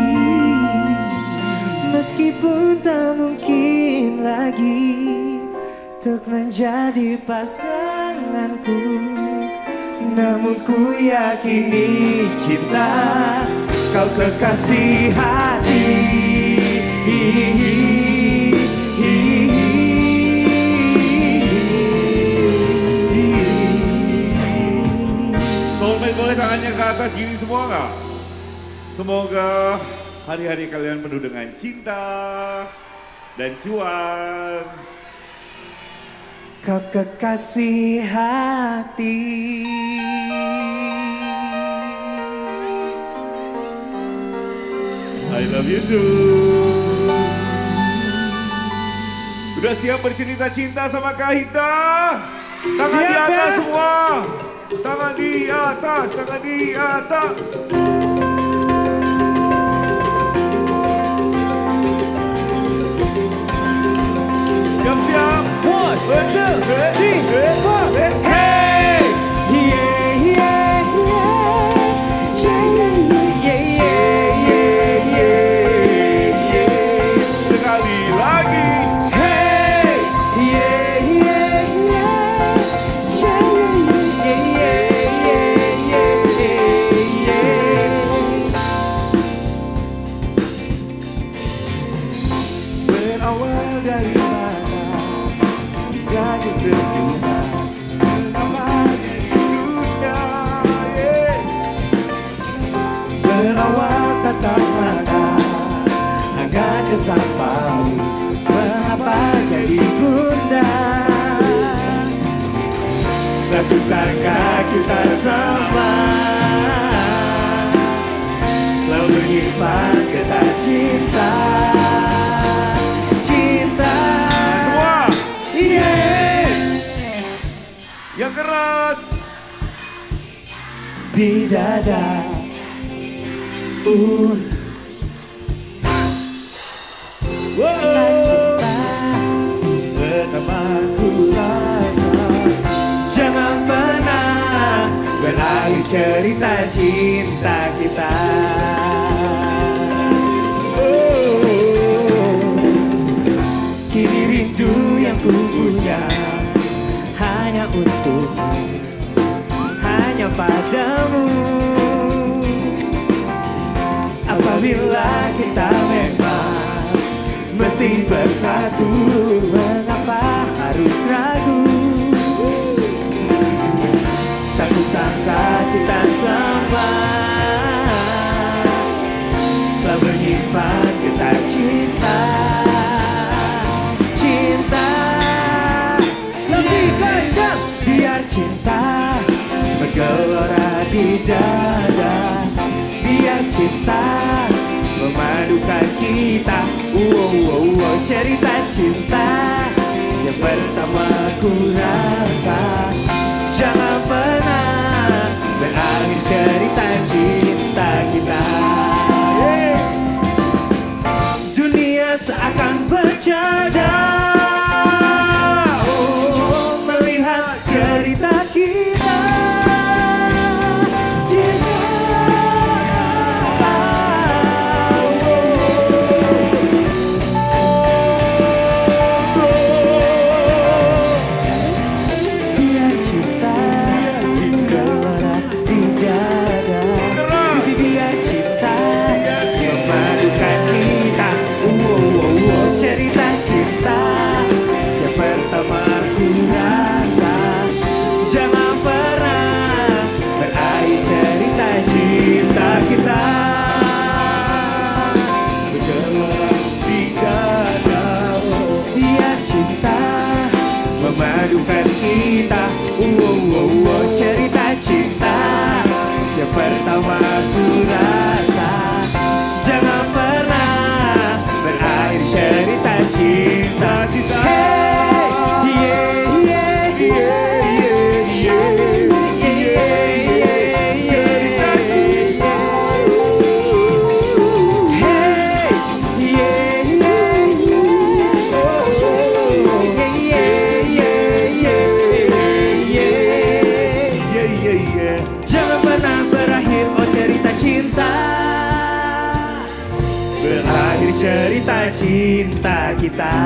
G: Meskipun tak mungkin lagi untuk menjadi pasanganku, namun ku yakini cinta kau kekasih hati.
H: Soulmate boleh tangannya ke atas gini semua nggak? Semoga hari-hari kalian penuh dengan cinta dan cuan.
G: Kau kekasih hati.
H: I love you too. Udah siap bercerita cinta sama Kak Hita? Tangan
G: Siap,
H: di atas
G: ya?
H: semua. Tangan di atas, tangan di atas. Siap-siap.
G: One, two, three, four.
H: Hey!
G: Yeah, yeah, yeah. Yeah, yeah, yeah, yeah, yeah.
H: Sekali lagi.
G: Hey! Yeah, yeah, yeah. Yeah, yeah, yeah, yeah.
F: Berawal dari mana gaji sejuta, mengapa jadi dunia, yeah. Berawal tatap mata agak kesampau, mengapa jadi gundah. Tak kusangka kita sama telah menyimpan getah cinta. Cinta
H: Semua.
F: yeah.
H: Yang keras.
F: Di dada uh. Cinta pertama ku rasa, jangan pernah berakhir cerita cinta kita. Oh, kini rindu yang ku punya hanya untukmu, hanya padamu. Apabila kita memang mesti bersatu, mengapa harus ragu? Tak kusangka kita sama telah menyimpan getah cinta. Cinta lebih kencang, biar cinta bergelora di dada. Biar cinta memadukan kita. Wow,
G: wow, wow, cerita cinta yang pertama ku rasa. Jangan pernah berakhir cerita cinta kita. Yeah. Dunia seakan bercanda, oh, melihat cerita kita. Memadukan kita, wow, wow, wow, cerita cinta yang pertama ku rasa. Jangan pernah berakhir cerita cinta kita. Hey, yeah, yeah, yeah, yeah, yeah, yeah, cerita cinta. Hey, yeah, yeah, yeah, oh, jangan pernah berakhir, oh cerita cinta. Berakhir cerita cinta kita.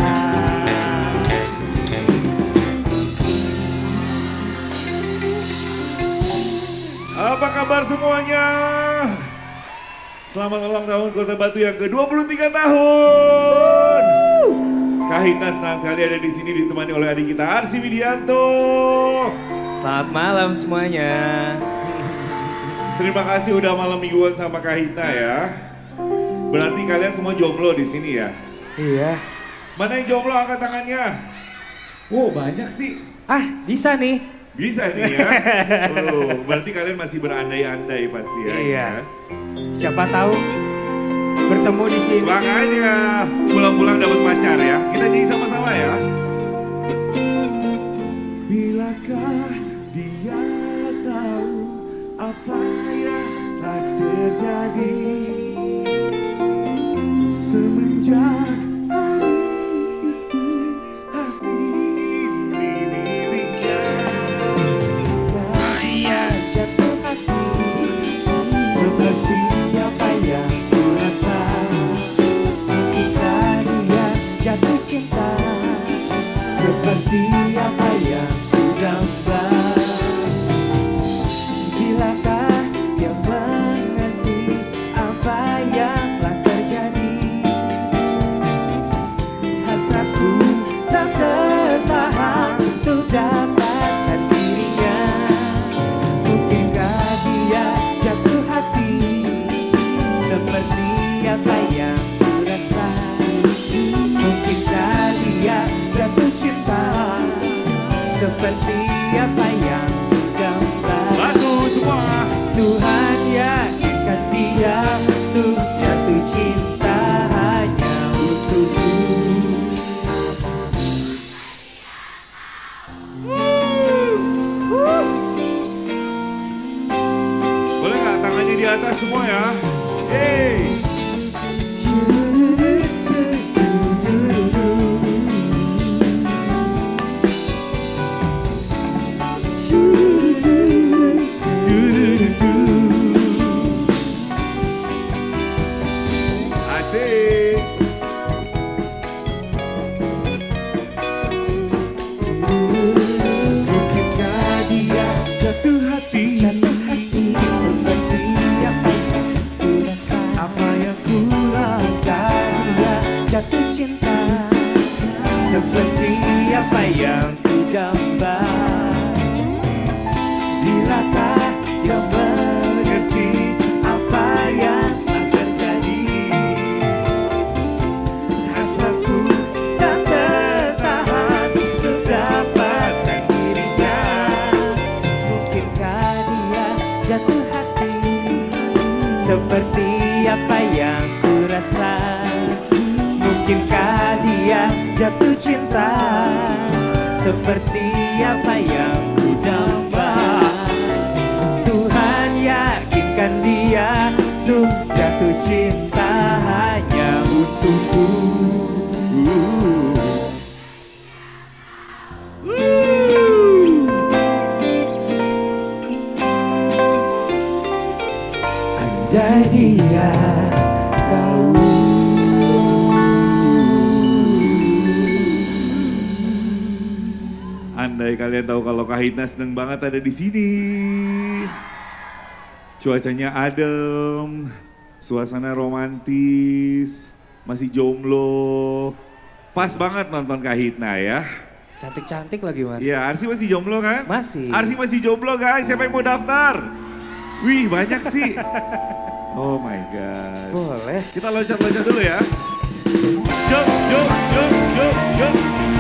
H: Apa kabar semuanya? Selamat ulang tahun Kota Batu yang ke dua puluh tiga tahun. Kahitna senang sekali ada di sini ditemani oleh adik kita Arsy Widianto.
G: Selamat malam semuanya.
H: Terima kasih udah malam mingguan sama Kahitna ya. Berarti kalian semua jomblo di sini ya?
G: Iya.
H: Mana yang jomblo angkat tangannya? Wow, banyak sih.
G: Ah, bisa nih.
H: Bisa nih ya. Oh, berarti kalian masih berandai-andai pasti ya.
G: Iya. Siapa tahu bertemu di sini.
H: Makanya pulang-pulang dapat pacar ya. Kita nyanyi sama-sama ya. Bilakah dia tahu apa yang telah terjadi semenjak hari itu hati ini miliknya.
G: Saya jatuh hati
H: Seperti apa yang ku rasa
G: ketika dia jatuh cinta.
H: seperti apa yang ku gambar.
G: Bilakah dia mengerti apa yang telah terjadi? Hasratku tak tertahan untuk dapatkan dirinya. Mungkinkah dia jatuh hati seperti apa yang ku rasa? Mungkinkah dia jatuh cinta seperti apa yang ku gambar?
H: Lagu semua.
G: Tuhan yakinkan dia untuk jatuh cinta hanya untukku.
H: Boleh nggak tangannya di atas semua ya? Hey. Asik. Mungkinkah dia jatuh hati,
G: Jatuh hati seperti apa yang ku rasa.
H: apa yang ku rasa
G: Dia jatuh cinta seperti apa yang ku gambar. Bilakah dia mengerti apa yang telah terjadi? Hasratku tak tertahan untuk dapatkan dirinya. Mungkinkah dia jatuh hati seperti apa yang ku rasa? Mungkinkah dia jatuh cinta seperti apa yang ku damba? Tuhan yakinkan dia untuk jatuh cinta hanya untukku. Andai dia tahu.
H: Andai kalian tahu kalau Kahitna seneng banget ada di sini. Cuacanya adem, suasana romantis, masih jomblo. Pas banget nonton Kahitna ya.
G: Cantik-cantik lagi, Mas.
H: Iya, Arsi masih jomblo kan?
G: Masih.
H: Arsi masih jomblo guys, siapa yang mau daftar? Wih, banyak sih. Oh my god.
G: Boleh.
H: Kita loncat-loncat dulu ya. Jom, jom, jom, jom, jom.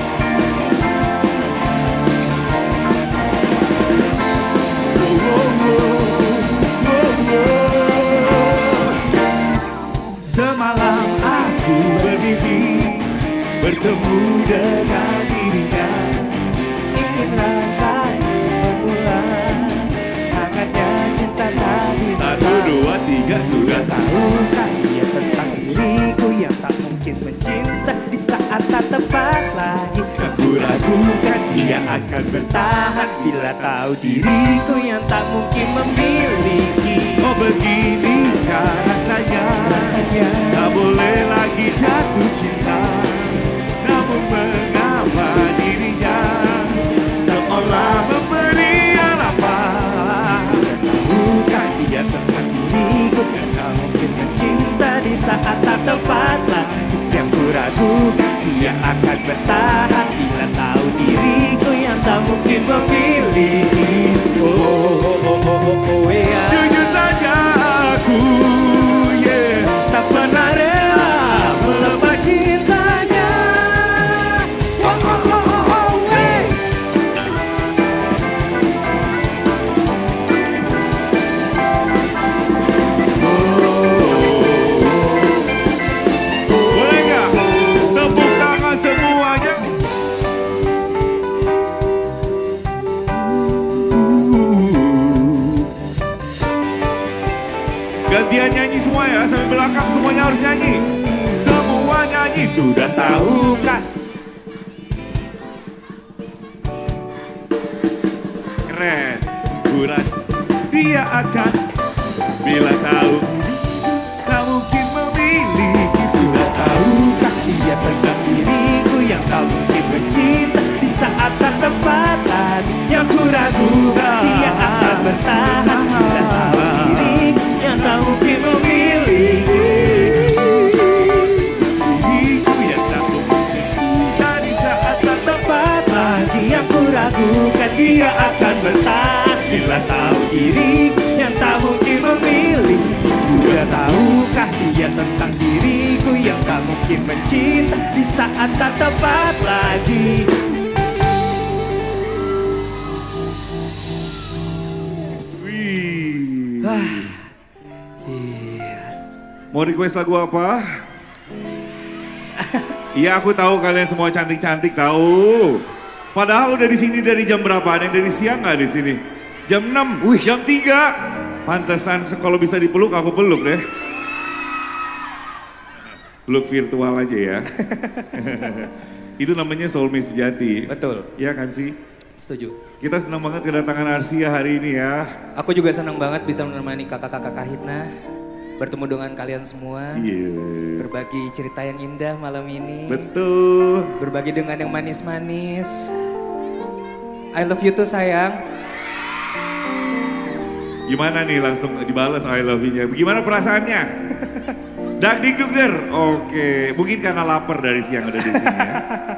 H: Wow, wow, wow, wow, wow. Semalam aku bermimpi bertemu dengan dirinya.
G: Ingin rasanya berulang hangatnya cinta tadi.
H: Satu, dua, tiga, sudah
G: Tahukah dia tentang diriku yang tak mungkin mencinta di saat tak tepat lagi.
H: Aku ragukan
G: Dia akan bertahan bila tahu diriku yang tak mungkin memiliki.
H: oh beginikah rasanya.
G: Rasanya
H: Tak boleh lagi jatuh cinta. Namun mengapa dirinya seolah memberi harapan.
G: tahukah dia tentang diriku yang tak mungkin mencinta di saat tak tepat lagi. Yang ku ragukan dia akan bertahan bila tahu diriku yang tak mungkin memiliki. Oh, oh, oh, oh, oh, oh, oh, yeah.
H: Jujur saja aku yeah.
G: Tak pernah rela melepas cintanya. Oh, oh, oh, oh, oh, hey.
H: Boleh gak? Tepuk tangan semuanya. Gantian nyanyi semua ya, sampai belakang semuanya harus nyanyi. Semua nyanyi, sudah tahu kan? Keren, Burat. Dia akan bila tahu tak mungkin memiliki.
G: Sudah tahukah dia tentang diriku yang tak mungkin mencinta di saat tak tepat lagi. Yang ku ragukan dia akan bertahan bila tahu diriku yang tak mungkin memiliki.
H: Diriku yang tak mungkin cinta di saat tak
G: Tepat lagi yang ku ragukan dia akan bertahan bila tahu diriku yang tak mungkin memilih. Sudah tahukah dia tentang diriku yang tak mungkin mencinta di saat tak tepat lagi.
H: Wih.
G: Iya.
H: Mau request lagu apa? Iya aku tahu kalian semua cantik-cantik tahu. Padahal udah di sini dari jam berapa? Ada yang dari siang nggak di sini? Jam enam,
G: Wih.
H: jam tiga. Pantesan kalau bisa dipeluk aku peluk deh. Peluk virtual aja ya. Itu namanya soulmate sejati.
G: Betul,
H: Iya kan sih?
G: setuju.
H: Kita senang banget kedatangan Arsia hari ini ya.
G: Aku juga senang banget bisa menemani kakak-kakak Kahitna, bertemu dengan kalian semua,
H: Yes.
G: berbagi cerita yang indah malam ini,
H: Betul.
G: berbagi dengan yang manis-manis. I love you too sayang.
H: Gimana nih langsung dibalas I love you-nya. Gimana perasaannya? Dak dik duk der. Oke, mungkin karena lapar dari siang udah di sini ya.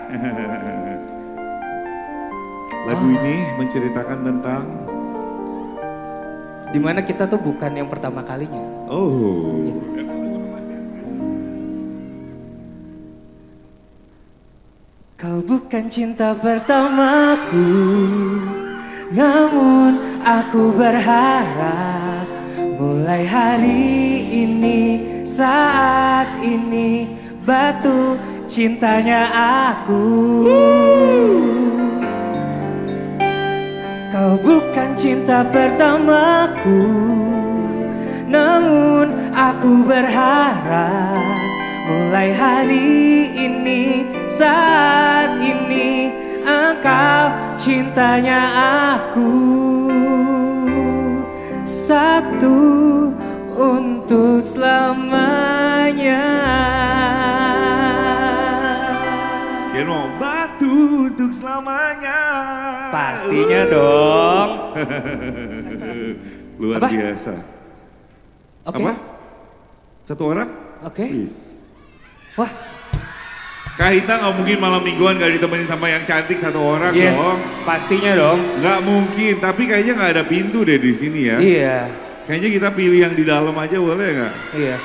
H: Lagu ini menceritakan tentang
G: Dimana kita tuh bukan yang pertama kalinya.
H: oh.
G: Kau bukan cinta pertamaku, namun aku berharap mulai hari ini, saat ini, batu cintanya aku. Kau bukan cinta pertamaku, namun aku berharap mulai hari ini, saat ini engkau cintanya aku. Satu untuk selamanya.
H: Keno batu untuk selamanya.
G: Pastinya dong.
H: Luar
G: Apa?
H: biasa.
G: Oke.
H: Apa? Satu orang?
G: Oke.
H: Please.
G: Wah.
H: Kak Hita nggak mungkin malam mingguan gak ditemenin sama yang cantik satu orang
G: Yes,
H: dong.
G: pastinya dong.
H: Nggak mungkin, tapi kayaknya nggak ada pintu deh di sini ya.
G: Iya.
H: Kayaknya kita pilih yang di dalam aja boleh nggak?
G: Iya.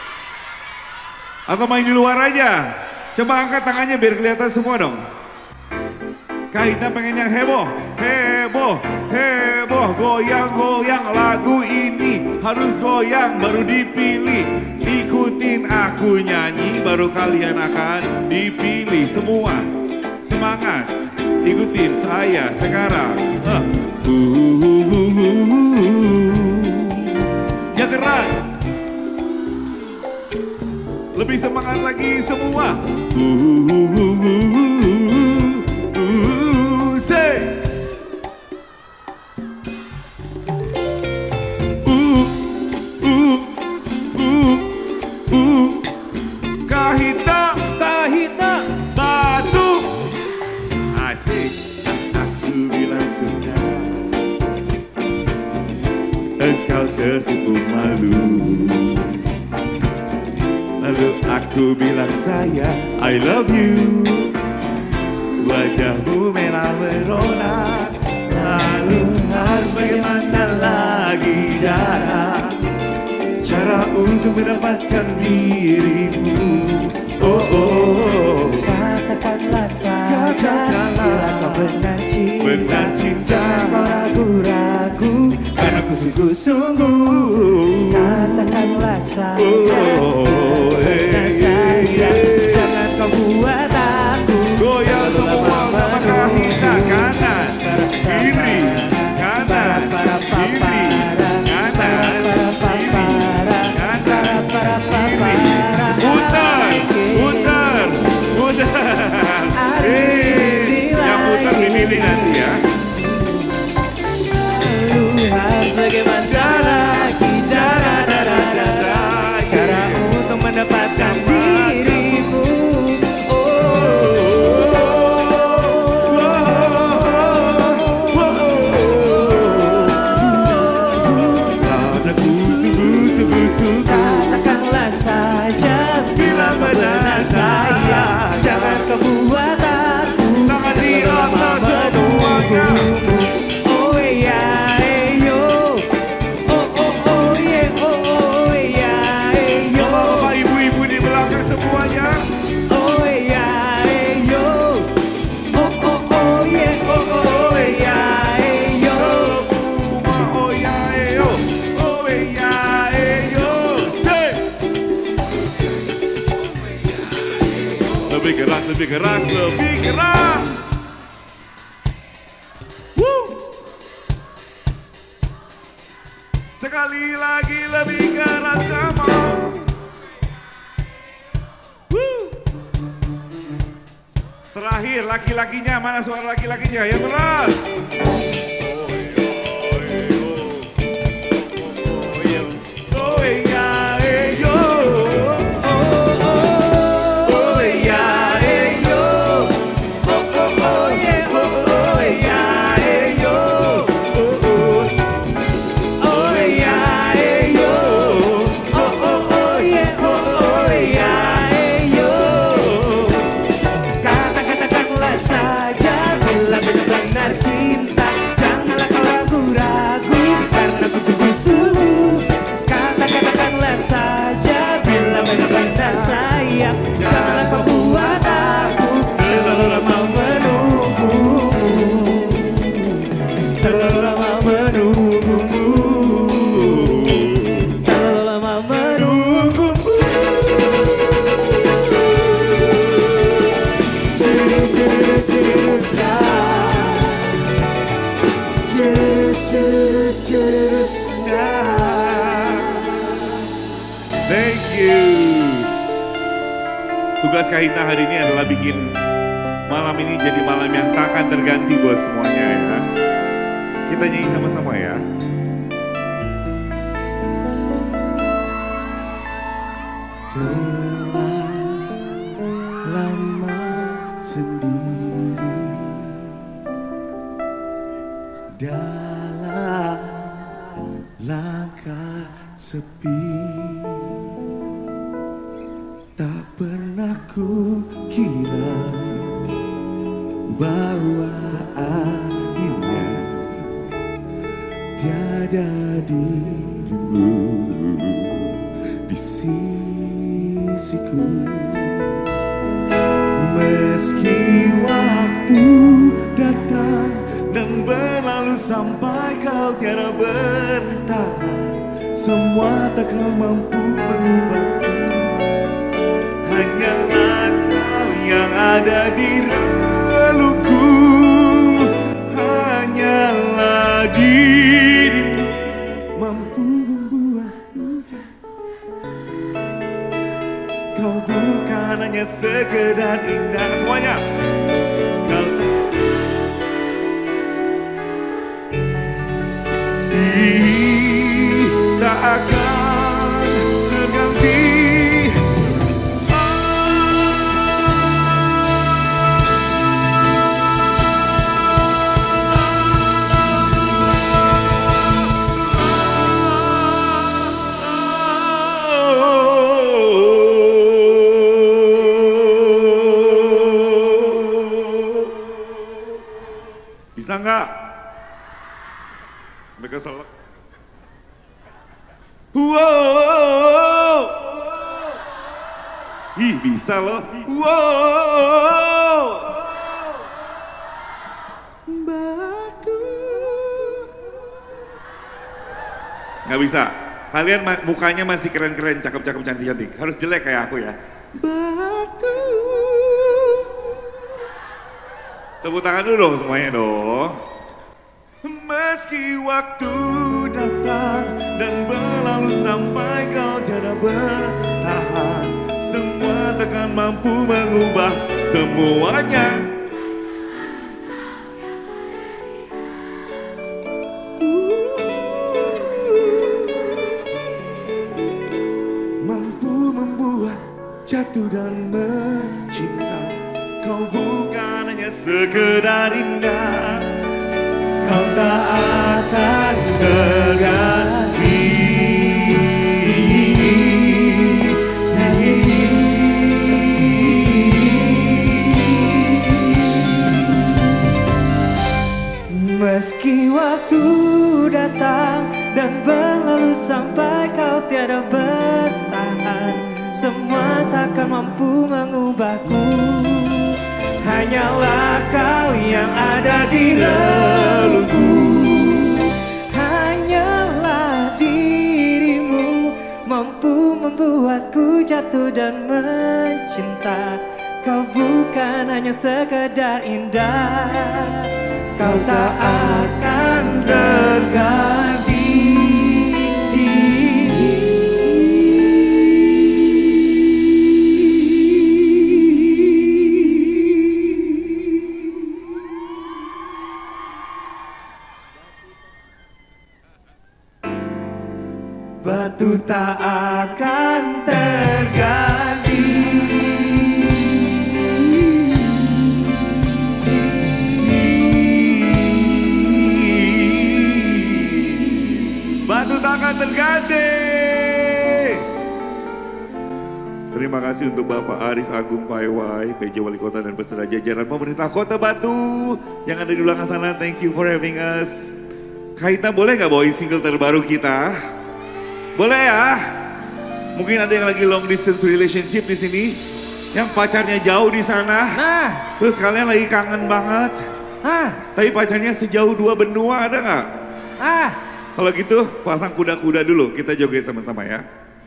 H: Atau main di luar aja. Coba angkat tangannya biar kelihatan semua dong. Kak Hita pengen yang heboh, heboh, heboh, goyang-goyang lagu ini harus goyang baru dipilih. Ikutin aku nyanyi baru kalian akan dipilih semua. Semangat, ikutin saya sekarang. Uh. Uh, uh, uh, uh, uh. Ya gerak. Lebih semangat lagi semua. Uh, uh, uh, uh, uh, uh, say. Uh, uh, uh, uh. Kahita,
G: Kahita.
H: batu. Asik, aku bilang sudah. Engkau tersipu malu. Lalu aku bilang sayang, I love you. Wajahmu merah merona. Lalu harus bagaimana lagi darah. Cara untuk mendapatkan dirimu. Oh oh.
G: Katakanlah saja,
H: Katakanlah.
G: bila kau benar cinta,
H: Benar cinta.
G: kau ragu-ragu,
H: Karena aku sungguh-sungguh.
G: katakanlah saja,
H: Oh,
G: bila kau benar
H: eh,
G: sayang,
H: eh.
G: jangan kau buat aku
H: Goyang semua sama Kahita. Kanan, kiri, kanan, kiri, kanan, kiri, kanan, kiri. Putar, putar, putar. Eh, yang putar dipilih nanti ya.
G: Lu harus bagaimana lagi cara cara untuk mendapatkan dirimu. Katakanlah saja bila benar sayang, jangan kau buat aku
H: Tangan di atas semuanya.
G: Oh iya, eh, yo. Oh oh oh yeah, oh oh yeah, eh, yo.
H: Bapak-bapak, ibu-ibu di belakang semuanya.
G: Oh iya, eh, yo. Oh oh oh yeah, oh oh yeah, eh, yo.
H: Oh ya, eh, yo. Oh ya, eh, yo. Say. Lebih keras, lebih keras, lebih keras. Woo. Sekali lagi lebih keras, come on. Woo. Terakhir, laki-lakinya, mana suara laki-lakinya? Yang keras. Oh ya, eh, yo.
G: Oh oh yeah, eh, yo. Oh oh oh yeah, oh oh yeah, eh, yo. Oh yeah, eh, yo. Oh oh oh yeah, oh oh yeah, eh, yo. Kata-katakanlah saja bila benar-benar cinta.
H: tugas Kahitna hari ini adalah bikin malam ini jadi malam yang tak akan terganti buat semuanya ya. Kita nyanyi sama-sama ya.
F: Telah lama sendiri dalam langkah sepi, tak pernah ku kira bahwa akhirnya tiada dirimu di sisiku. Meski waktu datang dan berlalu sampai kau tiada bertahan, semua takkan mampu mengubahku. Hanyalah kau yang ada di relungku, hanyalah dirimu mampu membuatku jatuh. Kau bukan hanya sekedar indah. Semuanya kau tak akan terganti. Bisa nggak? Mereka salah. Wow, ih bisa loh. Wow, batu. Nggak bisa. Kalian mukanya masih keren-keren, cakep-cakep, cantik-cantik. Harus jelek kayak aku ya. Batu. Tepuk tangan dulu dong semuanya dong. Meski waktu datang dan berlalu sampai kau tiada bertahan, semua takkan mampu mengubah semuanya. Mampu membuat jatuh dan mencinta. Kau bukan hanya sekedar indah, kau tak akan terganti.
G: Meski waktu datang dan berlalu sampai kau tiada bertahan, semua takkan mampu mengubahku. Hanyalah kau yang ada di relungku, hanyalah dirimu mampu membuatku jatuh dan mencinta. Kau bukan hanya sekedar indah, kau tak akan terganti. Batu tak akan terganti.
H: Batu tak akan terganti. Terima kasih untuk Bapak Aris Agung Paiwai, P J Wali Kota dan beserta jajaran pemerintah Kota Batu yang ada di belakang sana. Thank you for having us. Kahitna boleh nggak bawain single terbaru kita? Boleh ya? Mungkin ada yang lagi long distance relationship di sini, yang pacarnya jauh di sana.
G: Nah,
H: terus kalian lagi kangen banget.
G: ah,
H: Tapi pacarnya sejauh dua benua, ada nggak?
G: ah.
H: Kalau gitu pasang kuda-kuda dulu, kita joget sama-sama ya.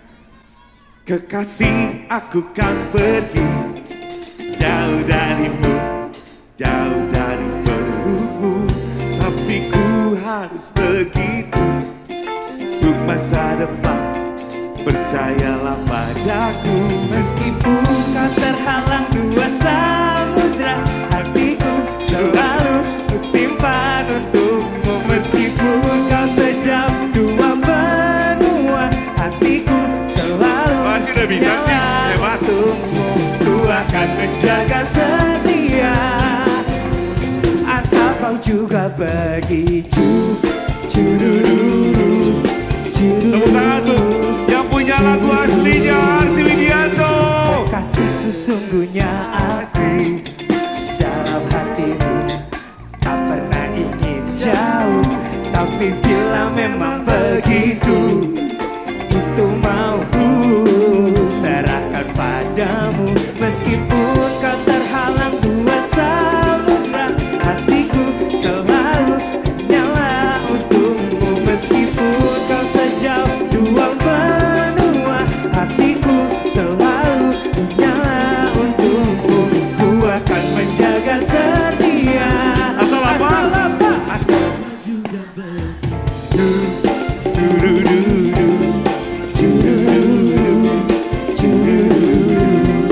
H: Kekasih, aku kan pergi jauh darimu, jauh dari pelukmu, tapi ku harus begitu untuk masa depan. Percayalah padaku,
G: Meskipun kau terhalang samudra, hatiku selalu kusimpan untukmu. Meskipun kau sejam dua benua, hatiku selalu nyala untukmu. Ku akan menjaga setia, asal kau juga begitu. Curururu,
H: Tepuk tangan tuh yang punya lagu aslinya Arsy Widianto.
G: Kasih sesungguhnya aku dalam hatimu, tak pernah ingin jauh, tapi bila memang begitu, itu mau ku serahkan padamu. Meskipun kau terhalang dua samudra, hatiku selalu nyala untukmu. Meskipun kau sejauh dua benua, hatiku selalu nyala untukmu. Ku akan menjaga setia.
H: Asal apa?
G: Asal apa? Asal juga begitu. Du-du-du-du. Du-du-du-du. Du-du-du-du.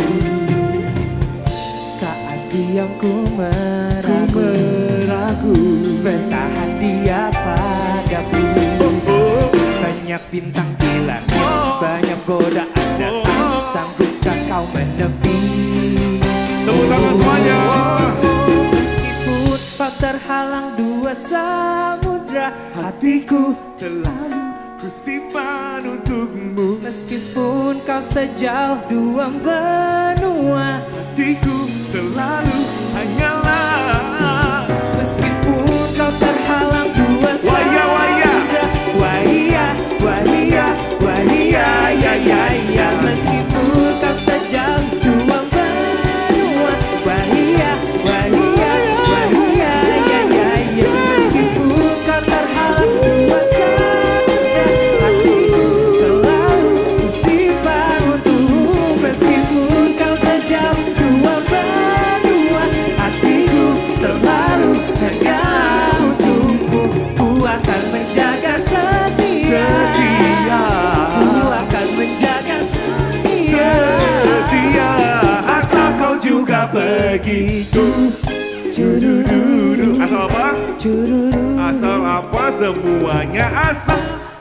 G: Saat diam ku meragu, bertahan dia padaku. Banyak bintang di langit, banyak godaan datang, sanggupkah kau menepi?
H: Tepuk tangan semuanya.
G: Meskipun kau terhalang dua samudra, hatiku
H: Selalu kusimpan untukmu.
G: meskipun kau sejauh dua benua,
H: Hatiku selalu hanyalah.
G: meskipun kau terhalang dua
H: Waya, waya.
G: samudra, wahia, wahia, wahia, ya, ya, ya. Meskipun kau sejauh dua benua, wahia, wahia, wahia, ya, ya, ya. Meskipun kau terhalang dua samudra, hatiku selalu kusimpan untukmu. Meskipun kau sejauh dua benua, hatiku selalu hanyalah untukmu. Ku akan menjaga setia,
H: Setia.
G: ku akan menjaga setia,
H: Setia.
G: asal kau juga begitu. Curururu,
H: Asal apa?
G: curururu,
H: Asal apa semuanya asal.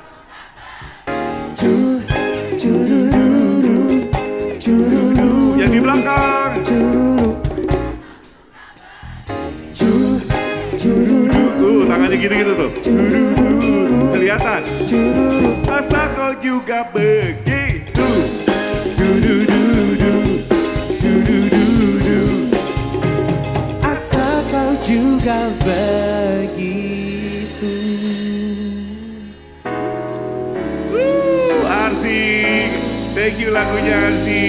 G: cu- curururu, curururu,
H: Yang di belakang.
G: cururu, cu- cururu,
H: Tuh tangannya gitu-gitu tuh.
G: curururu,
H: Kelihatan.
G: cururu.
H: Asal kau juga begitu. Du-du-du-du. Du-du-du-du.
G: Asal kau juga begitu.
H: Wuh, Arsy. Thank you lagunya Arsy.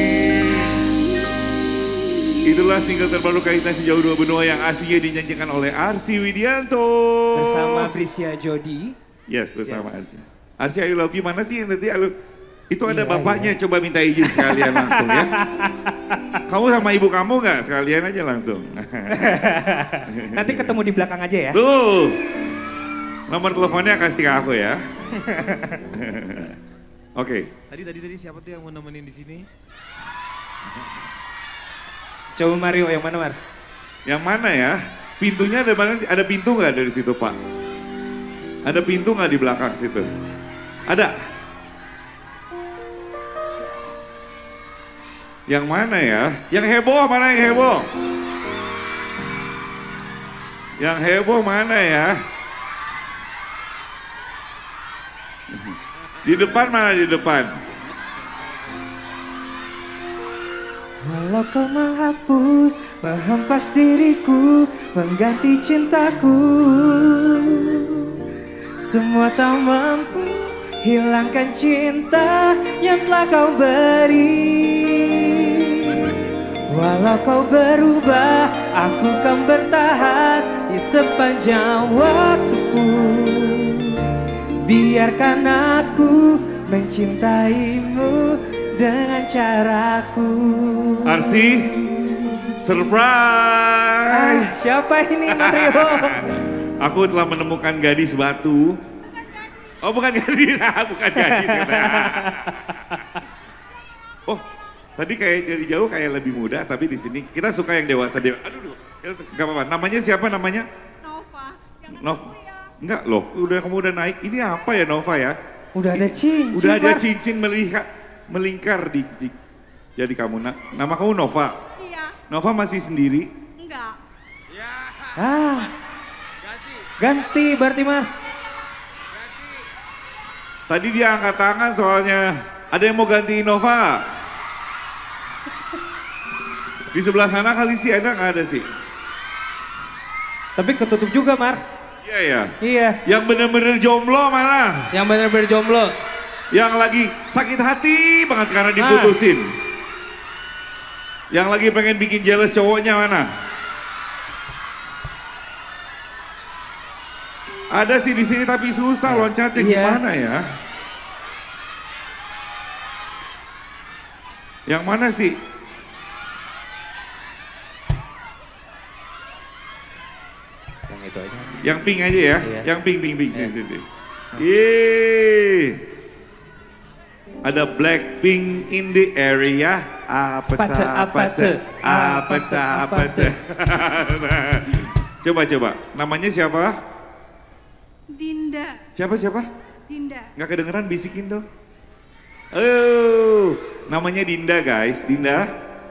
H: Itulah single terbaru Kahitna Sejauh Dua Benua yang aslinya dinyanyikan oleh Arsy Widianto.
G: Bersama Prisya Jodi.
H: Yes, bersama
G: Yes.
H: Arsy. Arsy, I love you. Mana sih yang nanti? I love- Itu ada
G: Iya,
H: bapaknya, coba minta izin sekalian langsung ya. Kamu sama ibu kamu nggak? Sekalian aja langsung.
G: Nanti ketemu di belakang aja ya.
H: Tuh, nomor teleponnya kasih ke aku ya. Oke,
I: Tadi tadi tadi siapa tuh yang mau nemenin di sini?
G: Coba Mario yang mana Mar?
H: yang mana ya? Pintunya ada mana? Ada pintu nggak dari situ Pak? Ada pintu nggak di belakang situ? Ada. Yang mana ya? Yang heboh mana yang heboh? Yang heboh mana ya? Di depan mana di depan?
G: Walau kau menghapus, menghempas diriku, mengganti cintaku, semua tak mampu hilangkan cinta yang telah kau beri. Walau kau berubah, aku kan bertahan di sepanjang waktuku. Biarkan aku mencintaimu dengan caraku.
H: Arsy, surprise!
G: Ah, siapa ini Mario?
H: Aku telah menemukan gadis batu. Oh bukan gadis, bukan gadis. Oh,
F: Tadi kayak dari jauh kayak lebih muda, tapi di sini kita suka yang dewasa dewasa. Aduh, aduh, kita suka- gak apa-apa. Namanya siapa namanya?
C: Nova. Jangan
F: Nova.
C: aku ya.
F: Enggak loh, udah kamu udah naik. Ini apa ya Nova ya?
G: Udah ada cincin.
F: Udah ada
G: Mar.
F: cincin melingkar, melingkar di, di- jadi kamu. Na- nama kamu Nova.
C: Iya.
F: Nova masih sendiri.
C: Enggak.
G: Ah. Ganti berarti Mar.
F: Tadi dia angkat tangan soalnya. Ada yang mau ganti Nova? Di sebelah sana kali sih ada nggak ada sih?
G: Tapi ketutup juga Mar.
F: Iya ya.
G: Iya.
F: Yang bener-bener jomblo mana?
G: Yang benar-benar jomblo.
F: Yang lagi sakit hati banget karena
G: Ah.
F: diputusin. Yang lagi pengen bikin jealous cowoknya mana? Ada sih di sini tapi susah loncatnya
G: Iya.
F: gimana ya? Yang mana sih?
G: Yang itu aja.
F: Yang pink aja ya?
G: Iya.
F: Yang pink, pink, pink. Sini, sini. Yeay. Ada Blackpink in the area. Apa
G: Apa
F: ta,
G: tuh,
F: apa
G: apa
F: ta,
G: tuh,
F: apa ta, apa ta. Coba, coba. Namanya siapa?
C: Dinda.
F: Siapa, siapa?
C: Dinda.
F: Nggak kedengeran, bisikin dong. Oh, namanya Dinda guys. Dinda.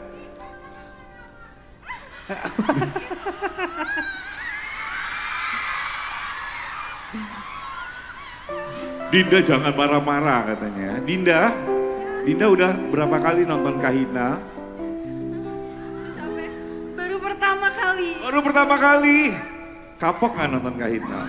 F: Dinda jangan marah-marah katanya. Dinda, Dinda udah berapa kali nonton Kahitna?
C: Sampai baru pertama kali.
F: Baru pertama kali. Kapok nggak nonton Kahitna?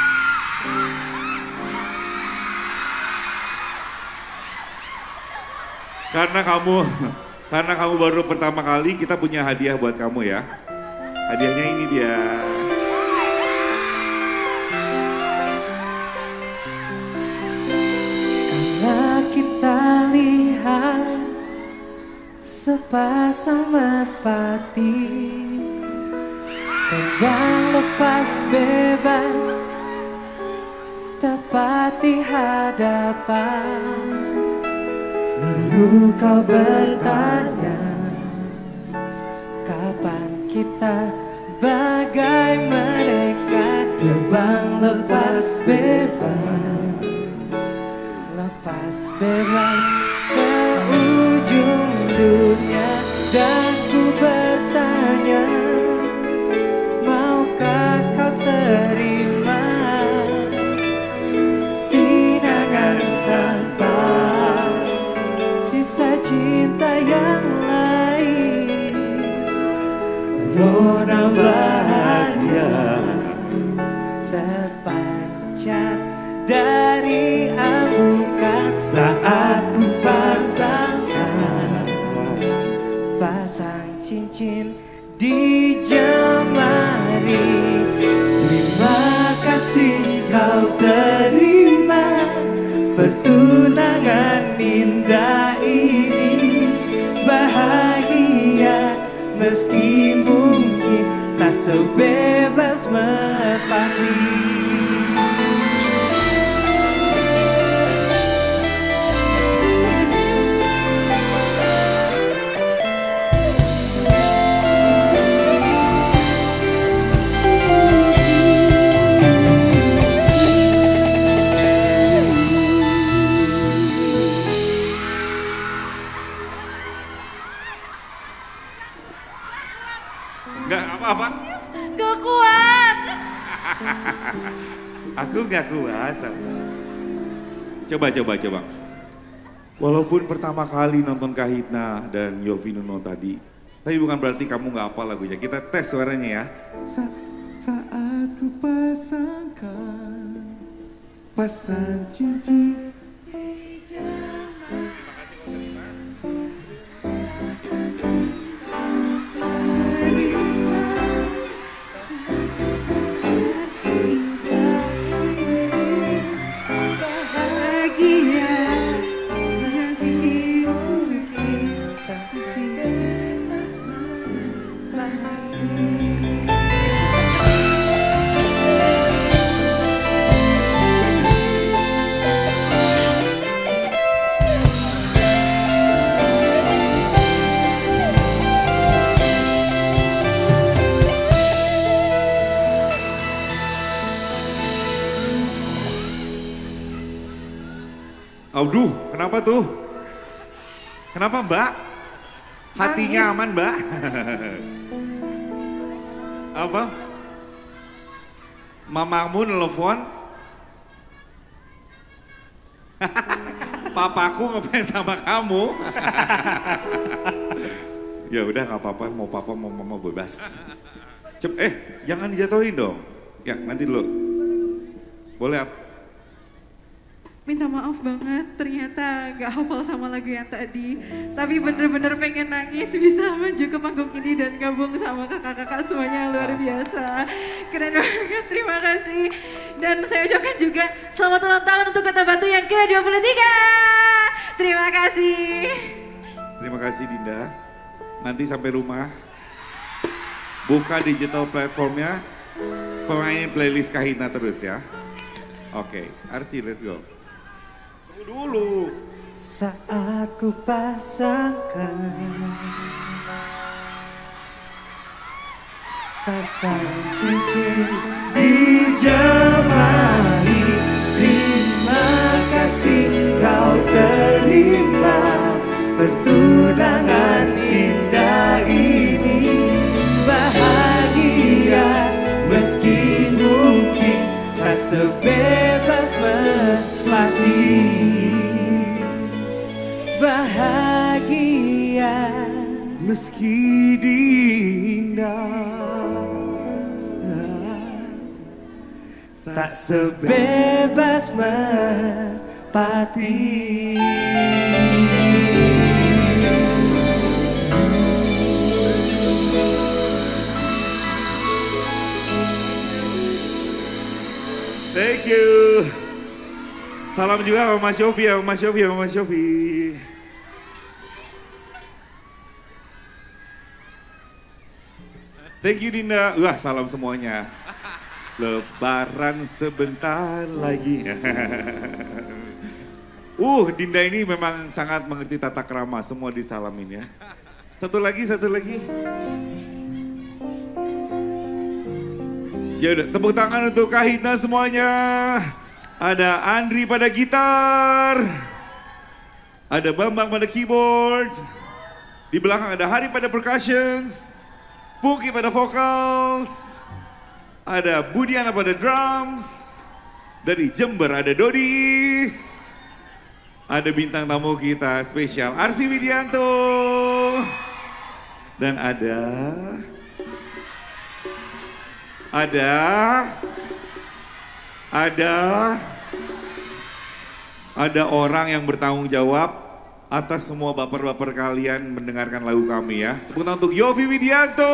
F: Karena kamu, karena kamu baru pertama kali, kita punya hadiah buat kamu ya. Hadiahnya ini dia.
G: Karena kita lihat sepasang merpati terbang lepas bebas tepat di hadapan. Lalu kau bertanya, kapan kita bagai mereka terbang lepas bebas, lepas bebas ke ujung dunia. Dan ku bertanya, maukah kau terima pinangan tanpa sisa cinta yang lain? Rona bahagia terpancar dari amukan saat ku pasangkan pasang cincin di jemari. Terima kasih kau terima pertunangan indah ini. Bahagia meski mungkin tak sebebas merpati.
F: Nggak apa-apa.
C: Gak kuat.
F: Aku nggak kuat. Coba, coba, coba. Walaupun pertama kali nonton Kahitna dan Yofi Nuno tadi, tapi bukan berarti kamu nggak hafal lagunya. Kita tes suaranya ya. Sa saat ku pasangkan pasang cincin.
C: Bahagia meski mungkin
G: Tak sebebas merpati.
F: Aduh, kenapa tuh? Kenapa Mbak? Hatinya
C: Nangis.
F: aman Mbak? Apa? Mamamu nelfon? Papaku ngefans sama kamu. Ya udah nggak apa-apa, mau papa mau mama bebas. Cep, eh jangan dijatuhin dong. Ya nanti dulu. Boleh apa?
C: Minta maaf banget, ternyata gak hafal sama lagu yang tadi. Tapi bener-bener pengen nangis bisa maju ke panggung ini dan gabung sama kakak-kakak semuanya yang luar biasa. Keren banget, terima kasih. Dan saya ucapkan juga selamat ulang tahun untuk Kota Batu yang ke dua puluh tiga. Terima kasih.
F: Terima kasih Dinda. Nanti sampai rumah, buka digital platformnya, pemainin playlist Kahitna terus ya. Oke, okay. Arsi, let's go. Tunggu dulu.
G: Saat ku pasangkan pasang cincin di jemari, terima kasih kau terima pertunangan indah ini. Bahagia meski mungkin tak sebebas merpati. Bahagia
F: Meski diindah
G: tak sebebas merpati.
F: Thank you. Salam juga sama Mas Yofi, sama Mas Yofi, sama Mas Yofi. Thank you Dinda. Wah salam semuanya. Lebaran sebentar lagi. uh Dinda ini memang sangat mengerti tata krama. Semua disalamin ya. Satu lagi, satu lagi. Ya udah, tepuk tangan untuk Kahitna semuanya. Ada Andri pada gitar. Ada Bambang pada keyboard. Di belakang ada Hari pada percussions. Puki pada vocals. Ada Budiana pada drums. Dari Jember ada Dodis. Ada bintang tamu kita spesial Arsi Widianto. Dan ada Ada Ada Ada orang yang bertanggung jawab atas semua baper-baper kalian mendengarkan lagu kami ya. Tepuk tangan untuk Yofi Widianto.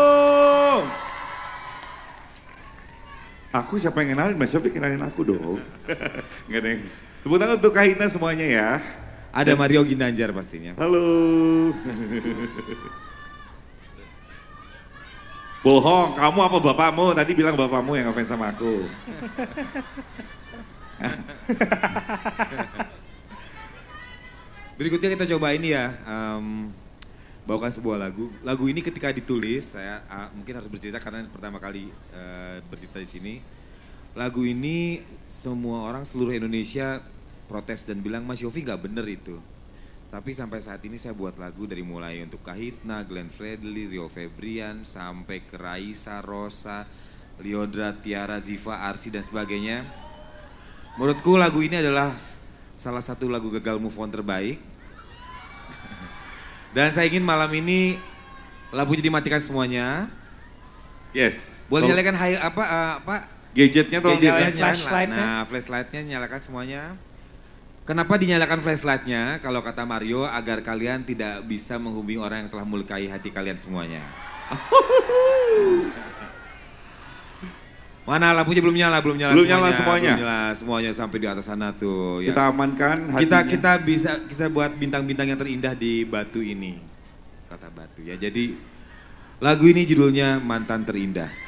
F: Aku siapa yang kenalin? Mas Yofi kenalin aku dong. Nggak ada yang... Tepuk tangan untuk Kahitna semuanya ya.
I: Ada Mario Ginanjar pastinya.
F: Halo. Bohong, kamu apa bapakmu? Tadi bilang bapakmu yang ngefans sama aku.
I: Berikutnya kita coba ini ya, um, bawakan sebuah lagu. Lagu ini ketika ditulis, saya uh, mungkin harus bercerita karena pertama kali uh, bercerita di sini. Lagu ini semua orang seluruh Indonesia protes dan bilang Mas Yofi nggak bener itu. Tapi sampai saat ini saya buat lagu dari mulai untuk Kahitna, Glenn Fredly, Rio Febrian, sampai ke Raisa, Rosa, Liodra, Tiara, Ziva, Arsi dan sebagainya. Menurutku lagu ini adalah salah satu lagu gagal move on terbaik. Dan saya ingin malam ini lampunya dimatikan semuanya.
F: Yes.
I: Boleh nyalakan hai, apa uh, apa
F: gadgetnya tolong
I: gadgetnya,
F: nyalakan.
I: flashlightnya. Nah, flashlightnya nyalakan semuanya. Kenapa dinyalakan flashlightnya? Kalau kata Mario, agar kalian tidak bisa menghubungi orang yang telah melukai hati kalian semuanya. Mana lampunya belum nyala, belum nyala
F: belum
I: semuanya.
F: nyala semuanya.
I: Belum nyala semuanya sampai di atas sana tuh.
F: Kita
I: ya.
F: amankan hatinya.
I: Kita kita bisa kita buat bintang-bintang yang terindah di Batu ini. Kota Batu ya. Jadi lagu ini judulnya Mantan Terindah.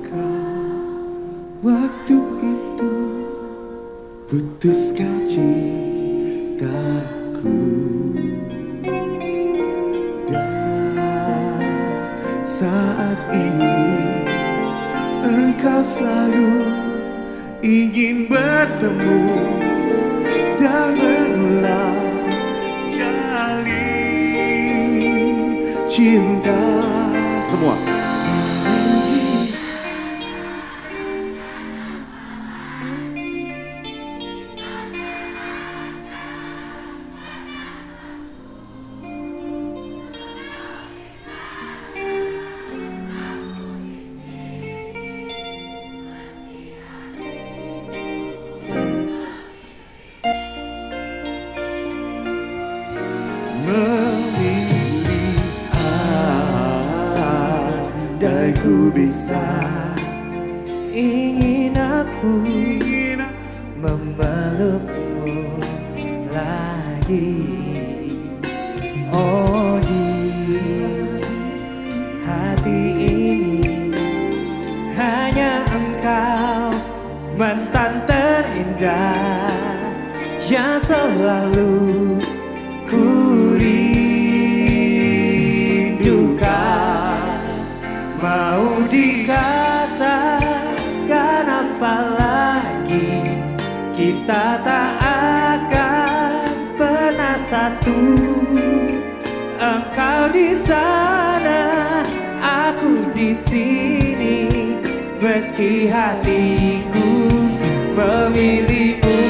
G: Putuskan cinta
J: saat ini engkau selalu ingin bertemu dan berulang kali cinta.
H: Semua.
J: Ku bisa ingin aku memelukmu lagi. Oh di hati ini hanya engkau mantan terindah yang selalu ku rindukan. Mau dikatakan apa lagi, kita tak akan pernah satu. Engkau di sana, aku di sini, meski hatiku memilihmu.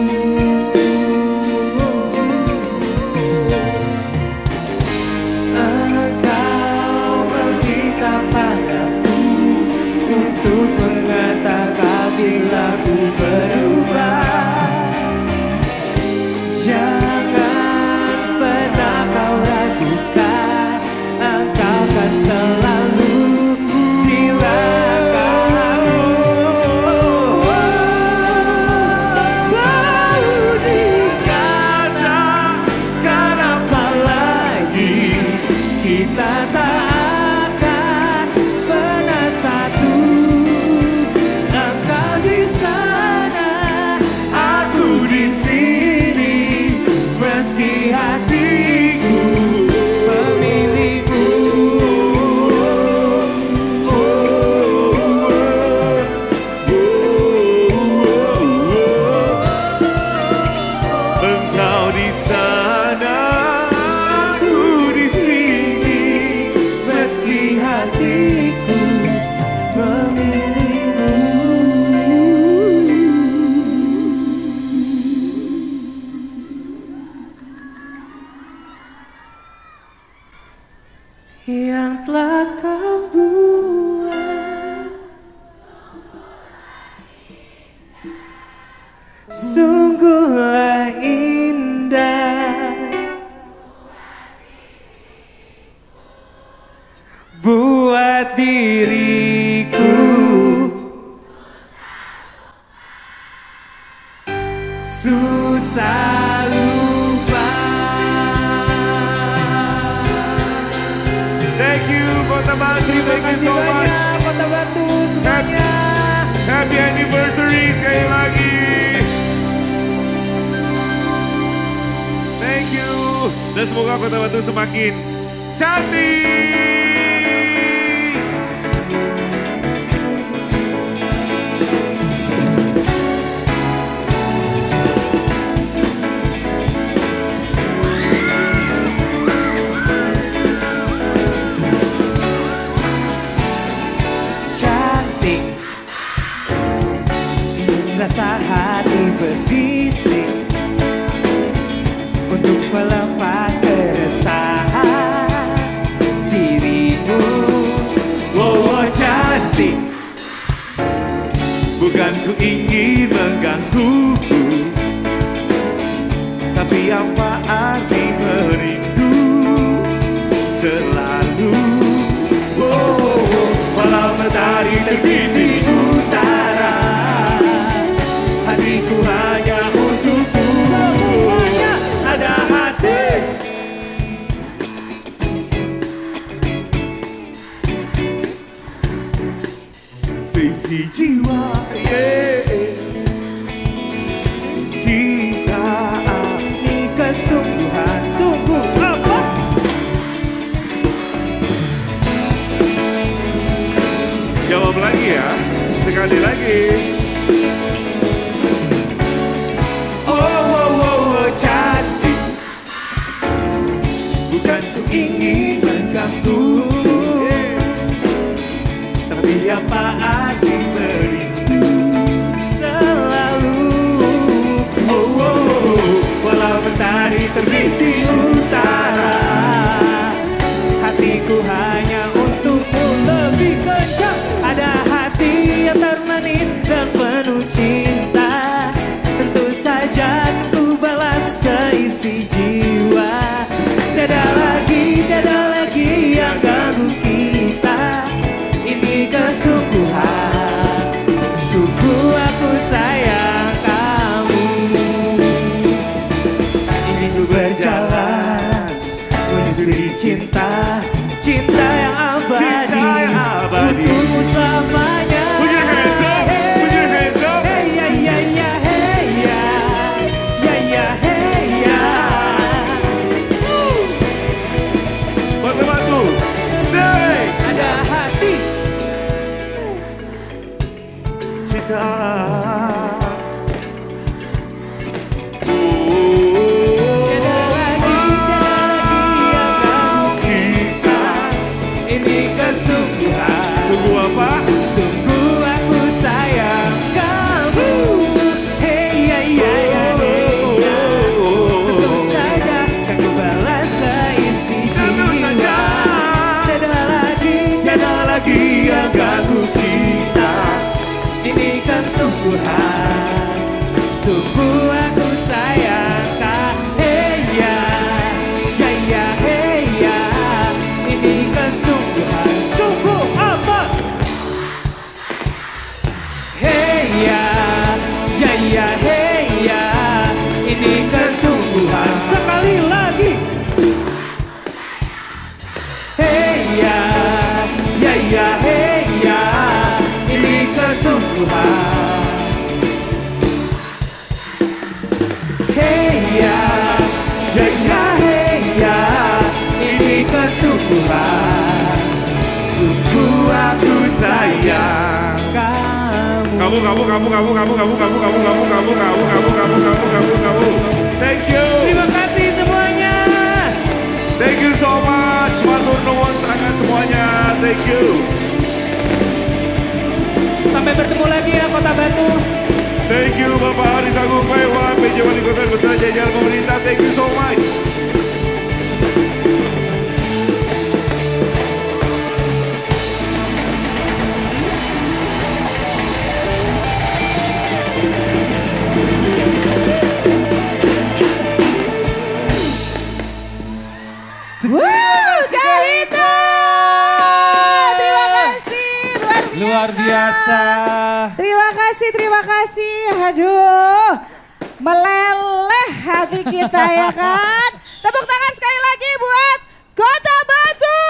J: Untuk mengatakan bila ku berubah, jangan pernah kau ragukan, engkau kan selalu di belakangku. Mau dikatakan apa lagi, kita tak akan pernah satu. Meski hatiku memilihmu. Oh, oh, oh, oh. Engkau di sana, aku di sini, meski hatiku memilihmu. Yang telah kau buat sungguhlah indah, buat diriku susah lupa.
H: Thank you Kota Batu, thank you so much.
J: Kota Batu semuanya.
H: Happy anniversary sekali lagi. Thank you. Dan semoga Kota Batu semakin cantik.
J: Rasa hati berbisik untuk melepas keresahan dirimu.
H: Oh, cantik, bukan ku ingin mengganggumu, tapi apa arti merindu selalu. Oh, oh, oh. Walau matahari terbit di utara, hatiku hanya untukmu. Semuanya ada hati. Sisi jiwa, yeah. Kita
J: ini kesungguhan, sungguh apa?
H: Jawab lagi ya, sekali lagi.
J: Oh, oh, oh, oh, cantik. Bukan ku ingin mengganggu, tapi apa arti merindu selalu. Oh, oh, oh, walau mentari terbit di utara, hatiku hanya untukmu lebih kencang. Ada hati yang termanis dan penuh cinta, tentu saja ku balas seisi jiwa. Tiada lagi, tiada lagi yang ganggu kita. Ini kesungguhan, sungguh aku sayang kamu. Ini ku berjalan menyusuri cinta, cinta yang abadi,
H: Cinta yang abadi.
J: untukmu selamanya.
H: Put your hands up, put your hands up.
J: Hey ya ya ya, hey ya, ya ya hey ya.
H: Kota Batu, say.
J: Ada hati.
H: Cinta.
J: Tiada lagi, tiada lagi yang ganggu kita. Ini kesungguhan,
H: Sungguh apa?
J: sungguh aku sayang kamu. Hey ya ya ya hey ya. Tentu saja kan ku balas seisi
H: Tentu
J: jiwa.
H: saja.
J: Tiada lagi,
H: Tiada lagi yang ganggu kita.
J: ini kesungguhan, sungguh aku sayang kak. Hey ya, ya ya hey ya, ini kesungguhan, sungguh apa? Hey ya, ya ya hey ya, ini kesungguhan. Sekali lagi. Hey ya, ya ya hey ya, ini kesungguhan. Hey ya, ya ya hey ya, ini kesungguhan. Sungguh aku sayang kamu.
H: Kamu, kamu, kamu, kamu, kamu, kamu, kamu, kamu, kamu, kamu, kamu, kamu, kamu, kamu, kamu, kamu. Thank you.
J: Terima kasih semuanya.
H: Thank you so much. Matur nuwun sangat semuanya. Thank you.
J: Sampai bertemu lagi ya Kota Batu.
H: Thank you Bapak Haris Agung Paiwan, P J Wali Kota beserta jajaran pemerintah. Thank you so much.
E: Wuh, Kahitna! Terima kasih, luar biasa.
B: Luar biasa.
E: Terima kasih, terima kasih. Aduh, meleleh hati kita ya kan. Tepuk tangan sekali lagi buat Kota Batu.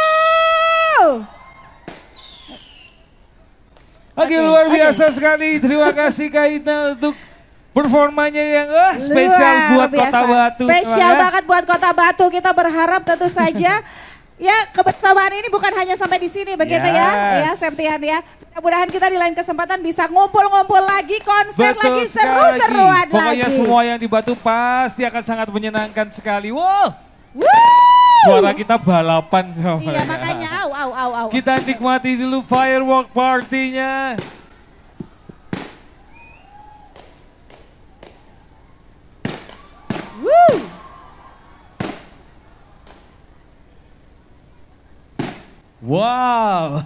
B: Oke,
E: Oke,
B: luar
E: oke.
B: biasa sekali. Terima kasih Kahitna untuk performanya yang eh, spesial
E: Luar
B: buat Kota
E: biasa.
B: Batu.
E: Spesial
B: teman-teman.
E: banget buat Kota Batu. Kita berharap tentu saja ya kebersamaan ini bukan hanya sampai di sini begitu ya.
B: Yes.
E: Ya, Septian ya. Mudah-mudahan kita di lain kesempatan bisa ngumpul-ngumpul lagi, konser
B: Betul
E: lagi,
B: sekali.
E: seru-seruan lagi.
B: Pokoknya semua yang di Batu pasti akan sangat menyenangkan sekali. Wow,
E: Wuh.
B: suara kita balapan. Coba
E: Iya
B: ya.
E: makanya au au au au.
B: Kita nikmati dulu firework partinya.
E: Wuh.
B: Wow.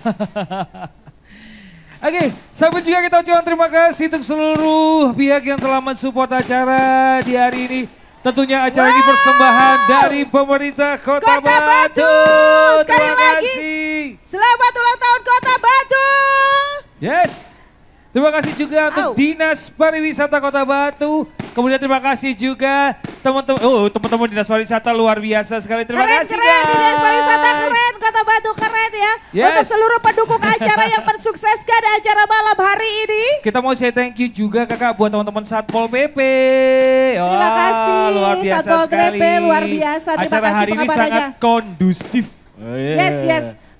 B: Oke, sampai juga kita ucapkan terima kasih untuk seluruh pihak yang telah mensupport acara di hari ini. Tentunya acara ini persembahan dari pemerintah Kota,
E: Kota Batu. Sekali
B: Terima
E: lagi.
B: kasih.
E: Selamat ulang tahun Kota Batu.
B: Yes. Terima kasih juga untuk
E: Au.
B: Dinas Pariwisata Kota Batu. Kemudian terima kasih juga teman-teman, oh teman-teman Dinas Pariwisata luar biasa sekali. Terima
E: Keren,
B: kasih
E: keren,
B: guys.
E: Dinas Pariwisata keren, Kota Batu keren ya.
B: Yes.
E: Untuk seluruh pendukung acara yang mensukseskan acara malam hari ini.
B: Kita mau say thank you juga kakak buat teman-teman Satpol P P.
E: Terima
B: Wah,
E: kasih,
B: luar biasa
E: Satpol P P,
B: sekali.
E: luar biasa. Terima
B: Acara
E: kasih
B: hari ini
E: pengabarannya.
B: sangat kondusif. Oh, yeah.
E: Yes, yes.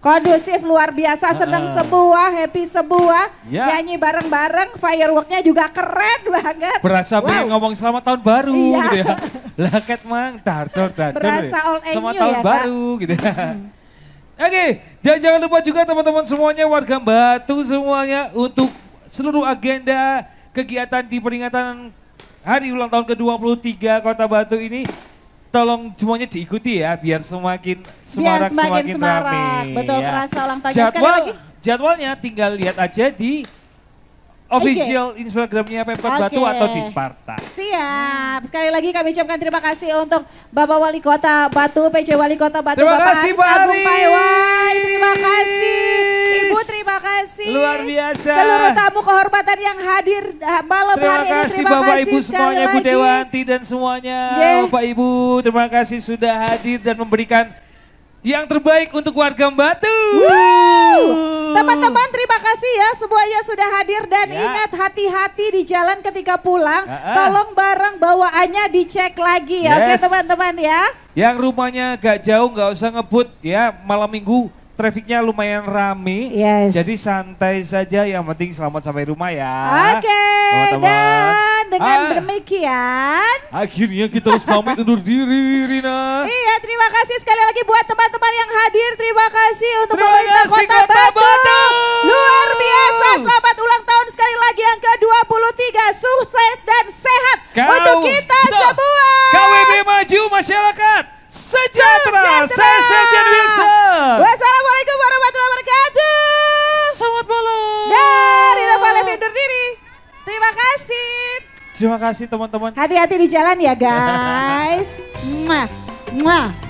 E: Kondusif luar biasa, seneng
B: Uh-uh.
E: semua, happy semua.
B: Ya.
E: Nyanyi bareng-bareng, fireworknya juga keren banget.
B: Berasa pengen ngomong selamat tahun baru
E: Iya.
B: gitu ya. Lah ket mang, dar-dar, dar-dar.
E: Berasa all
B: Selamat
E: new
B: tahun
E: ya, Kak?
B: baru gitu ya. Oke, dan jangan lupa juga teman-teman semuanya, warga Batu semuanya, untuk seluruh agenda kegiatan di peringatan hari ulang tahun ke dua puluh tiga Kota Batu ini, tolong semuanya diikuti ya, biar semakin semarak,
E: Biar semakin
B: semakin
E: semarak.
B: rame.
E: Betul,
B: ya.
E: kerasa ulang tahunnya sekali
B: Jadwal,
E: lagi.
B: jadwalnya tinggal lihat aja di official Instagramnya Pemkot Batu
E: Oke.
B: atau di Sparta.
E: Siap. Sekali lagi kami ucapkan terima kasih untuk Bapak Wali Kota Batu, P J Wali Kota Batu,
B: Terima
E: Bapak
B: kasih,
E: Aris
B: Pak
E: Agung
B: Aris.
E: Paiwai. Terima kasih. Ibu terima kasih.
B: Luar biasa.
E: Seluruh tamu kehormatan yang hadir ah, malam
B: Terima
E: hari ini.
B: kasih
E: Terima
B: Bapak
E: kasih
B: Ibu
E: sekali
B: semuanya, Bu
E: lagi.
B: Dewanti dan semuanya.
E: Yeah.
B: Bapak Ibu, terima kasih sudah hadir dan memberikan yang terbaik untuk warga Batu.
E: Wuh. Teman-teman terima kasih ya semuanya sudah hadir dan
B: Ya.
E: ingat hati-hati di jalan ketika pulang.
B: Ah-ah.
E: Tolong barang bawaannya dicek lagi ya. Oke
B: Yes.
E: teman-teman ya.
B: Yang rumahnya gak jauh, gak usah ngebut ya, malam minggu trafiknya lumayan rame.
E: Yes.
B: Jadi santai saja, yang penting selamat sampai rumah ya.
E: Oke,
B: teman-teman.
E: dan dengan
B: Ah.
E: demikian.
B: Akhirnya kita harus pamit undur diri, Rina.
E: Iya, terima kasih sekali lagi buat teman-teman yang hadir. Terima kasih untuk
B: Terima
E: pemerintah
B: kasih,
E: Kota,
B: Kota
E: Batu.
B: Batu.
E: Luar biasa, selamat ulang tahun sekali lagi yang ke dua puluh tiga. Sukses dan sehat
B: Kau-
E: untuk kita
B: Betul.
E: semua.
B: K W B maju, masyarakat sejahtera. Saya Septian Wilson.
E: Wassalamualaikum warahmatullahi wabarakatuh.
B: Selamat malam.
E: Dan Rina Valevi undur diri. Terima kasih.
B: Terima kasih teman-teman.
E: Hati-hati di jalan ya guys. Mwah. Mwah.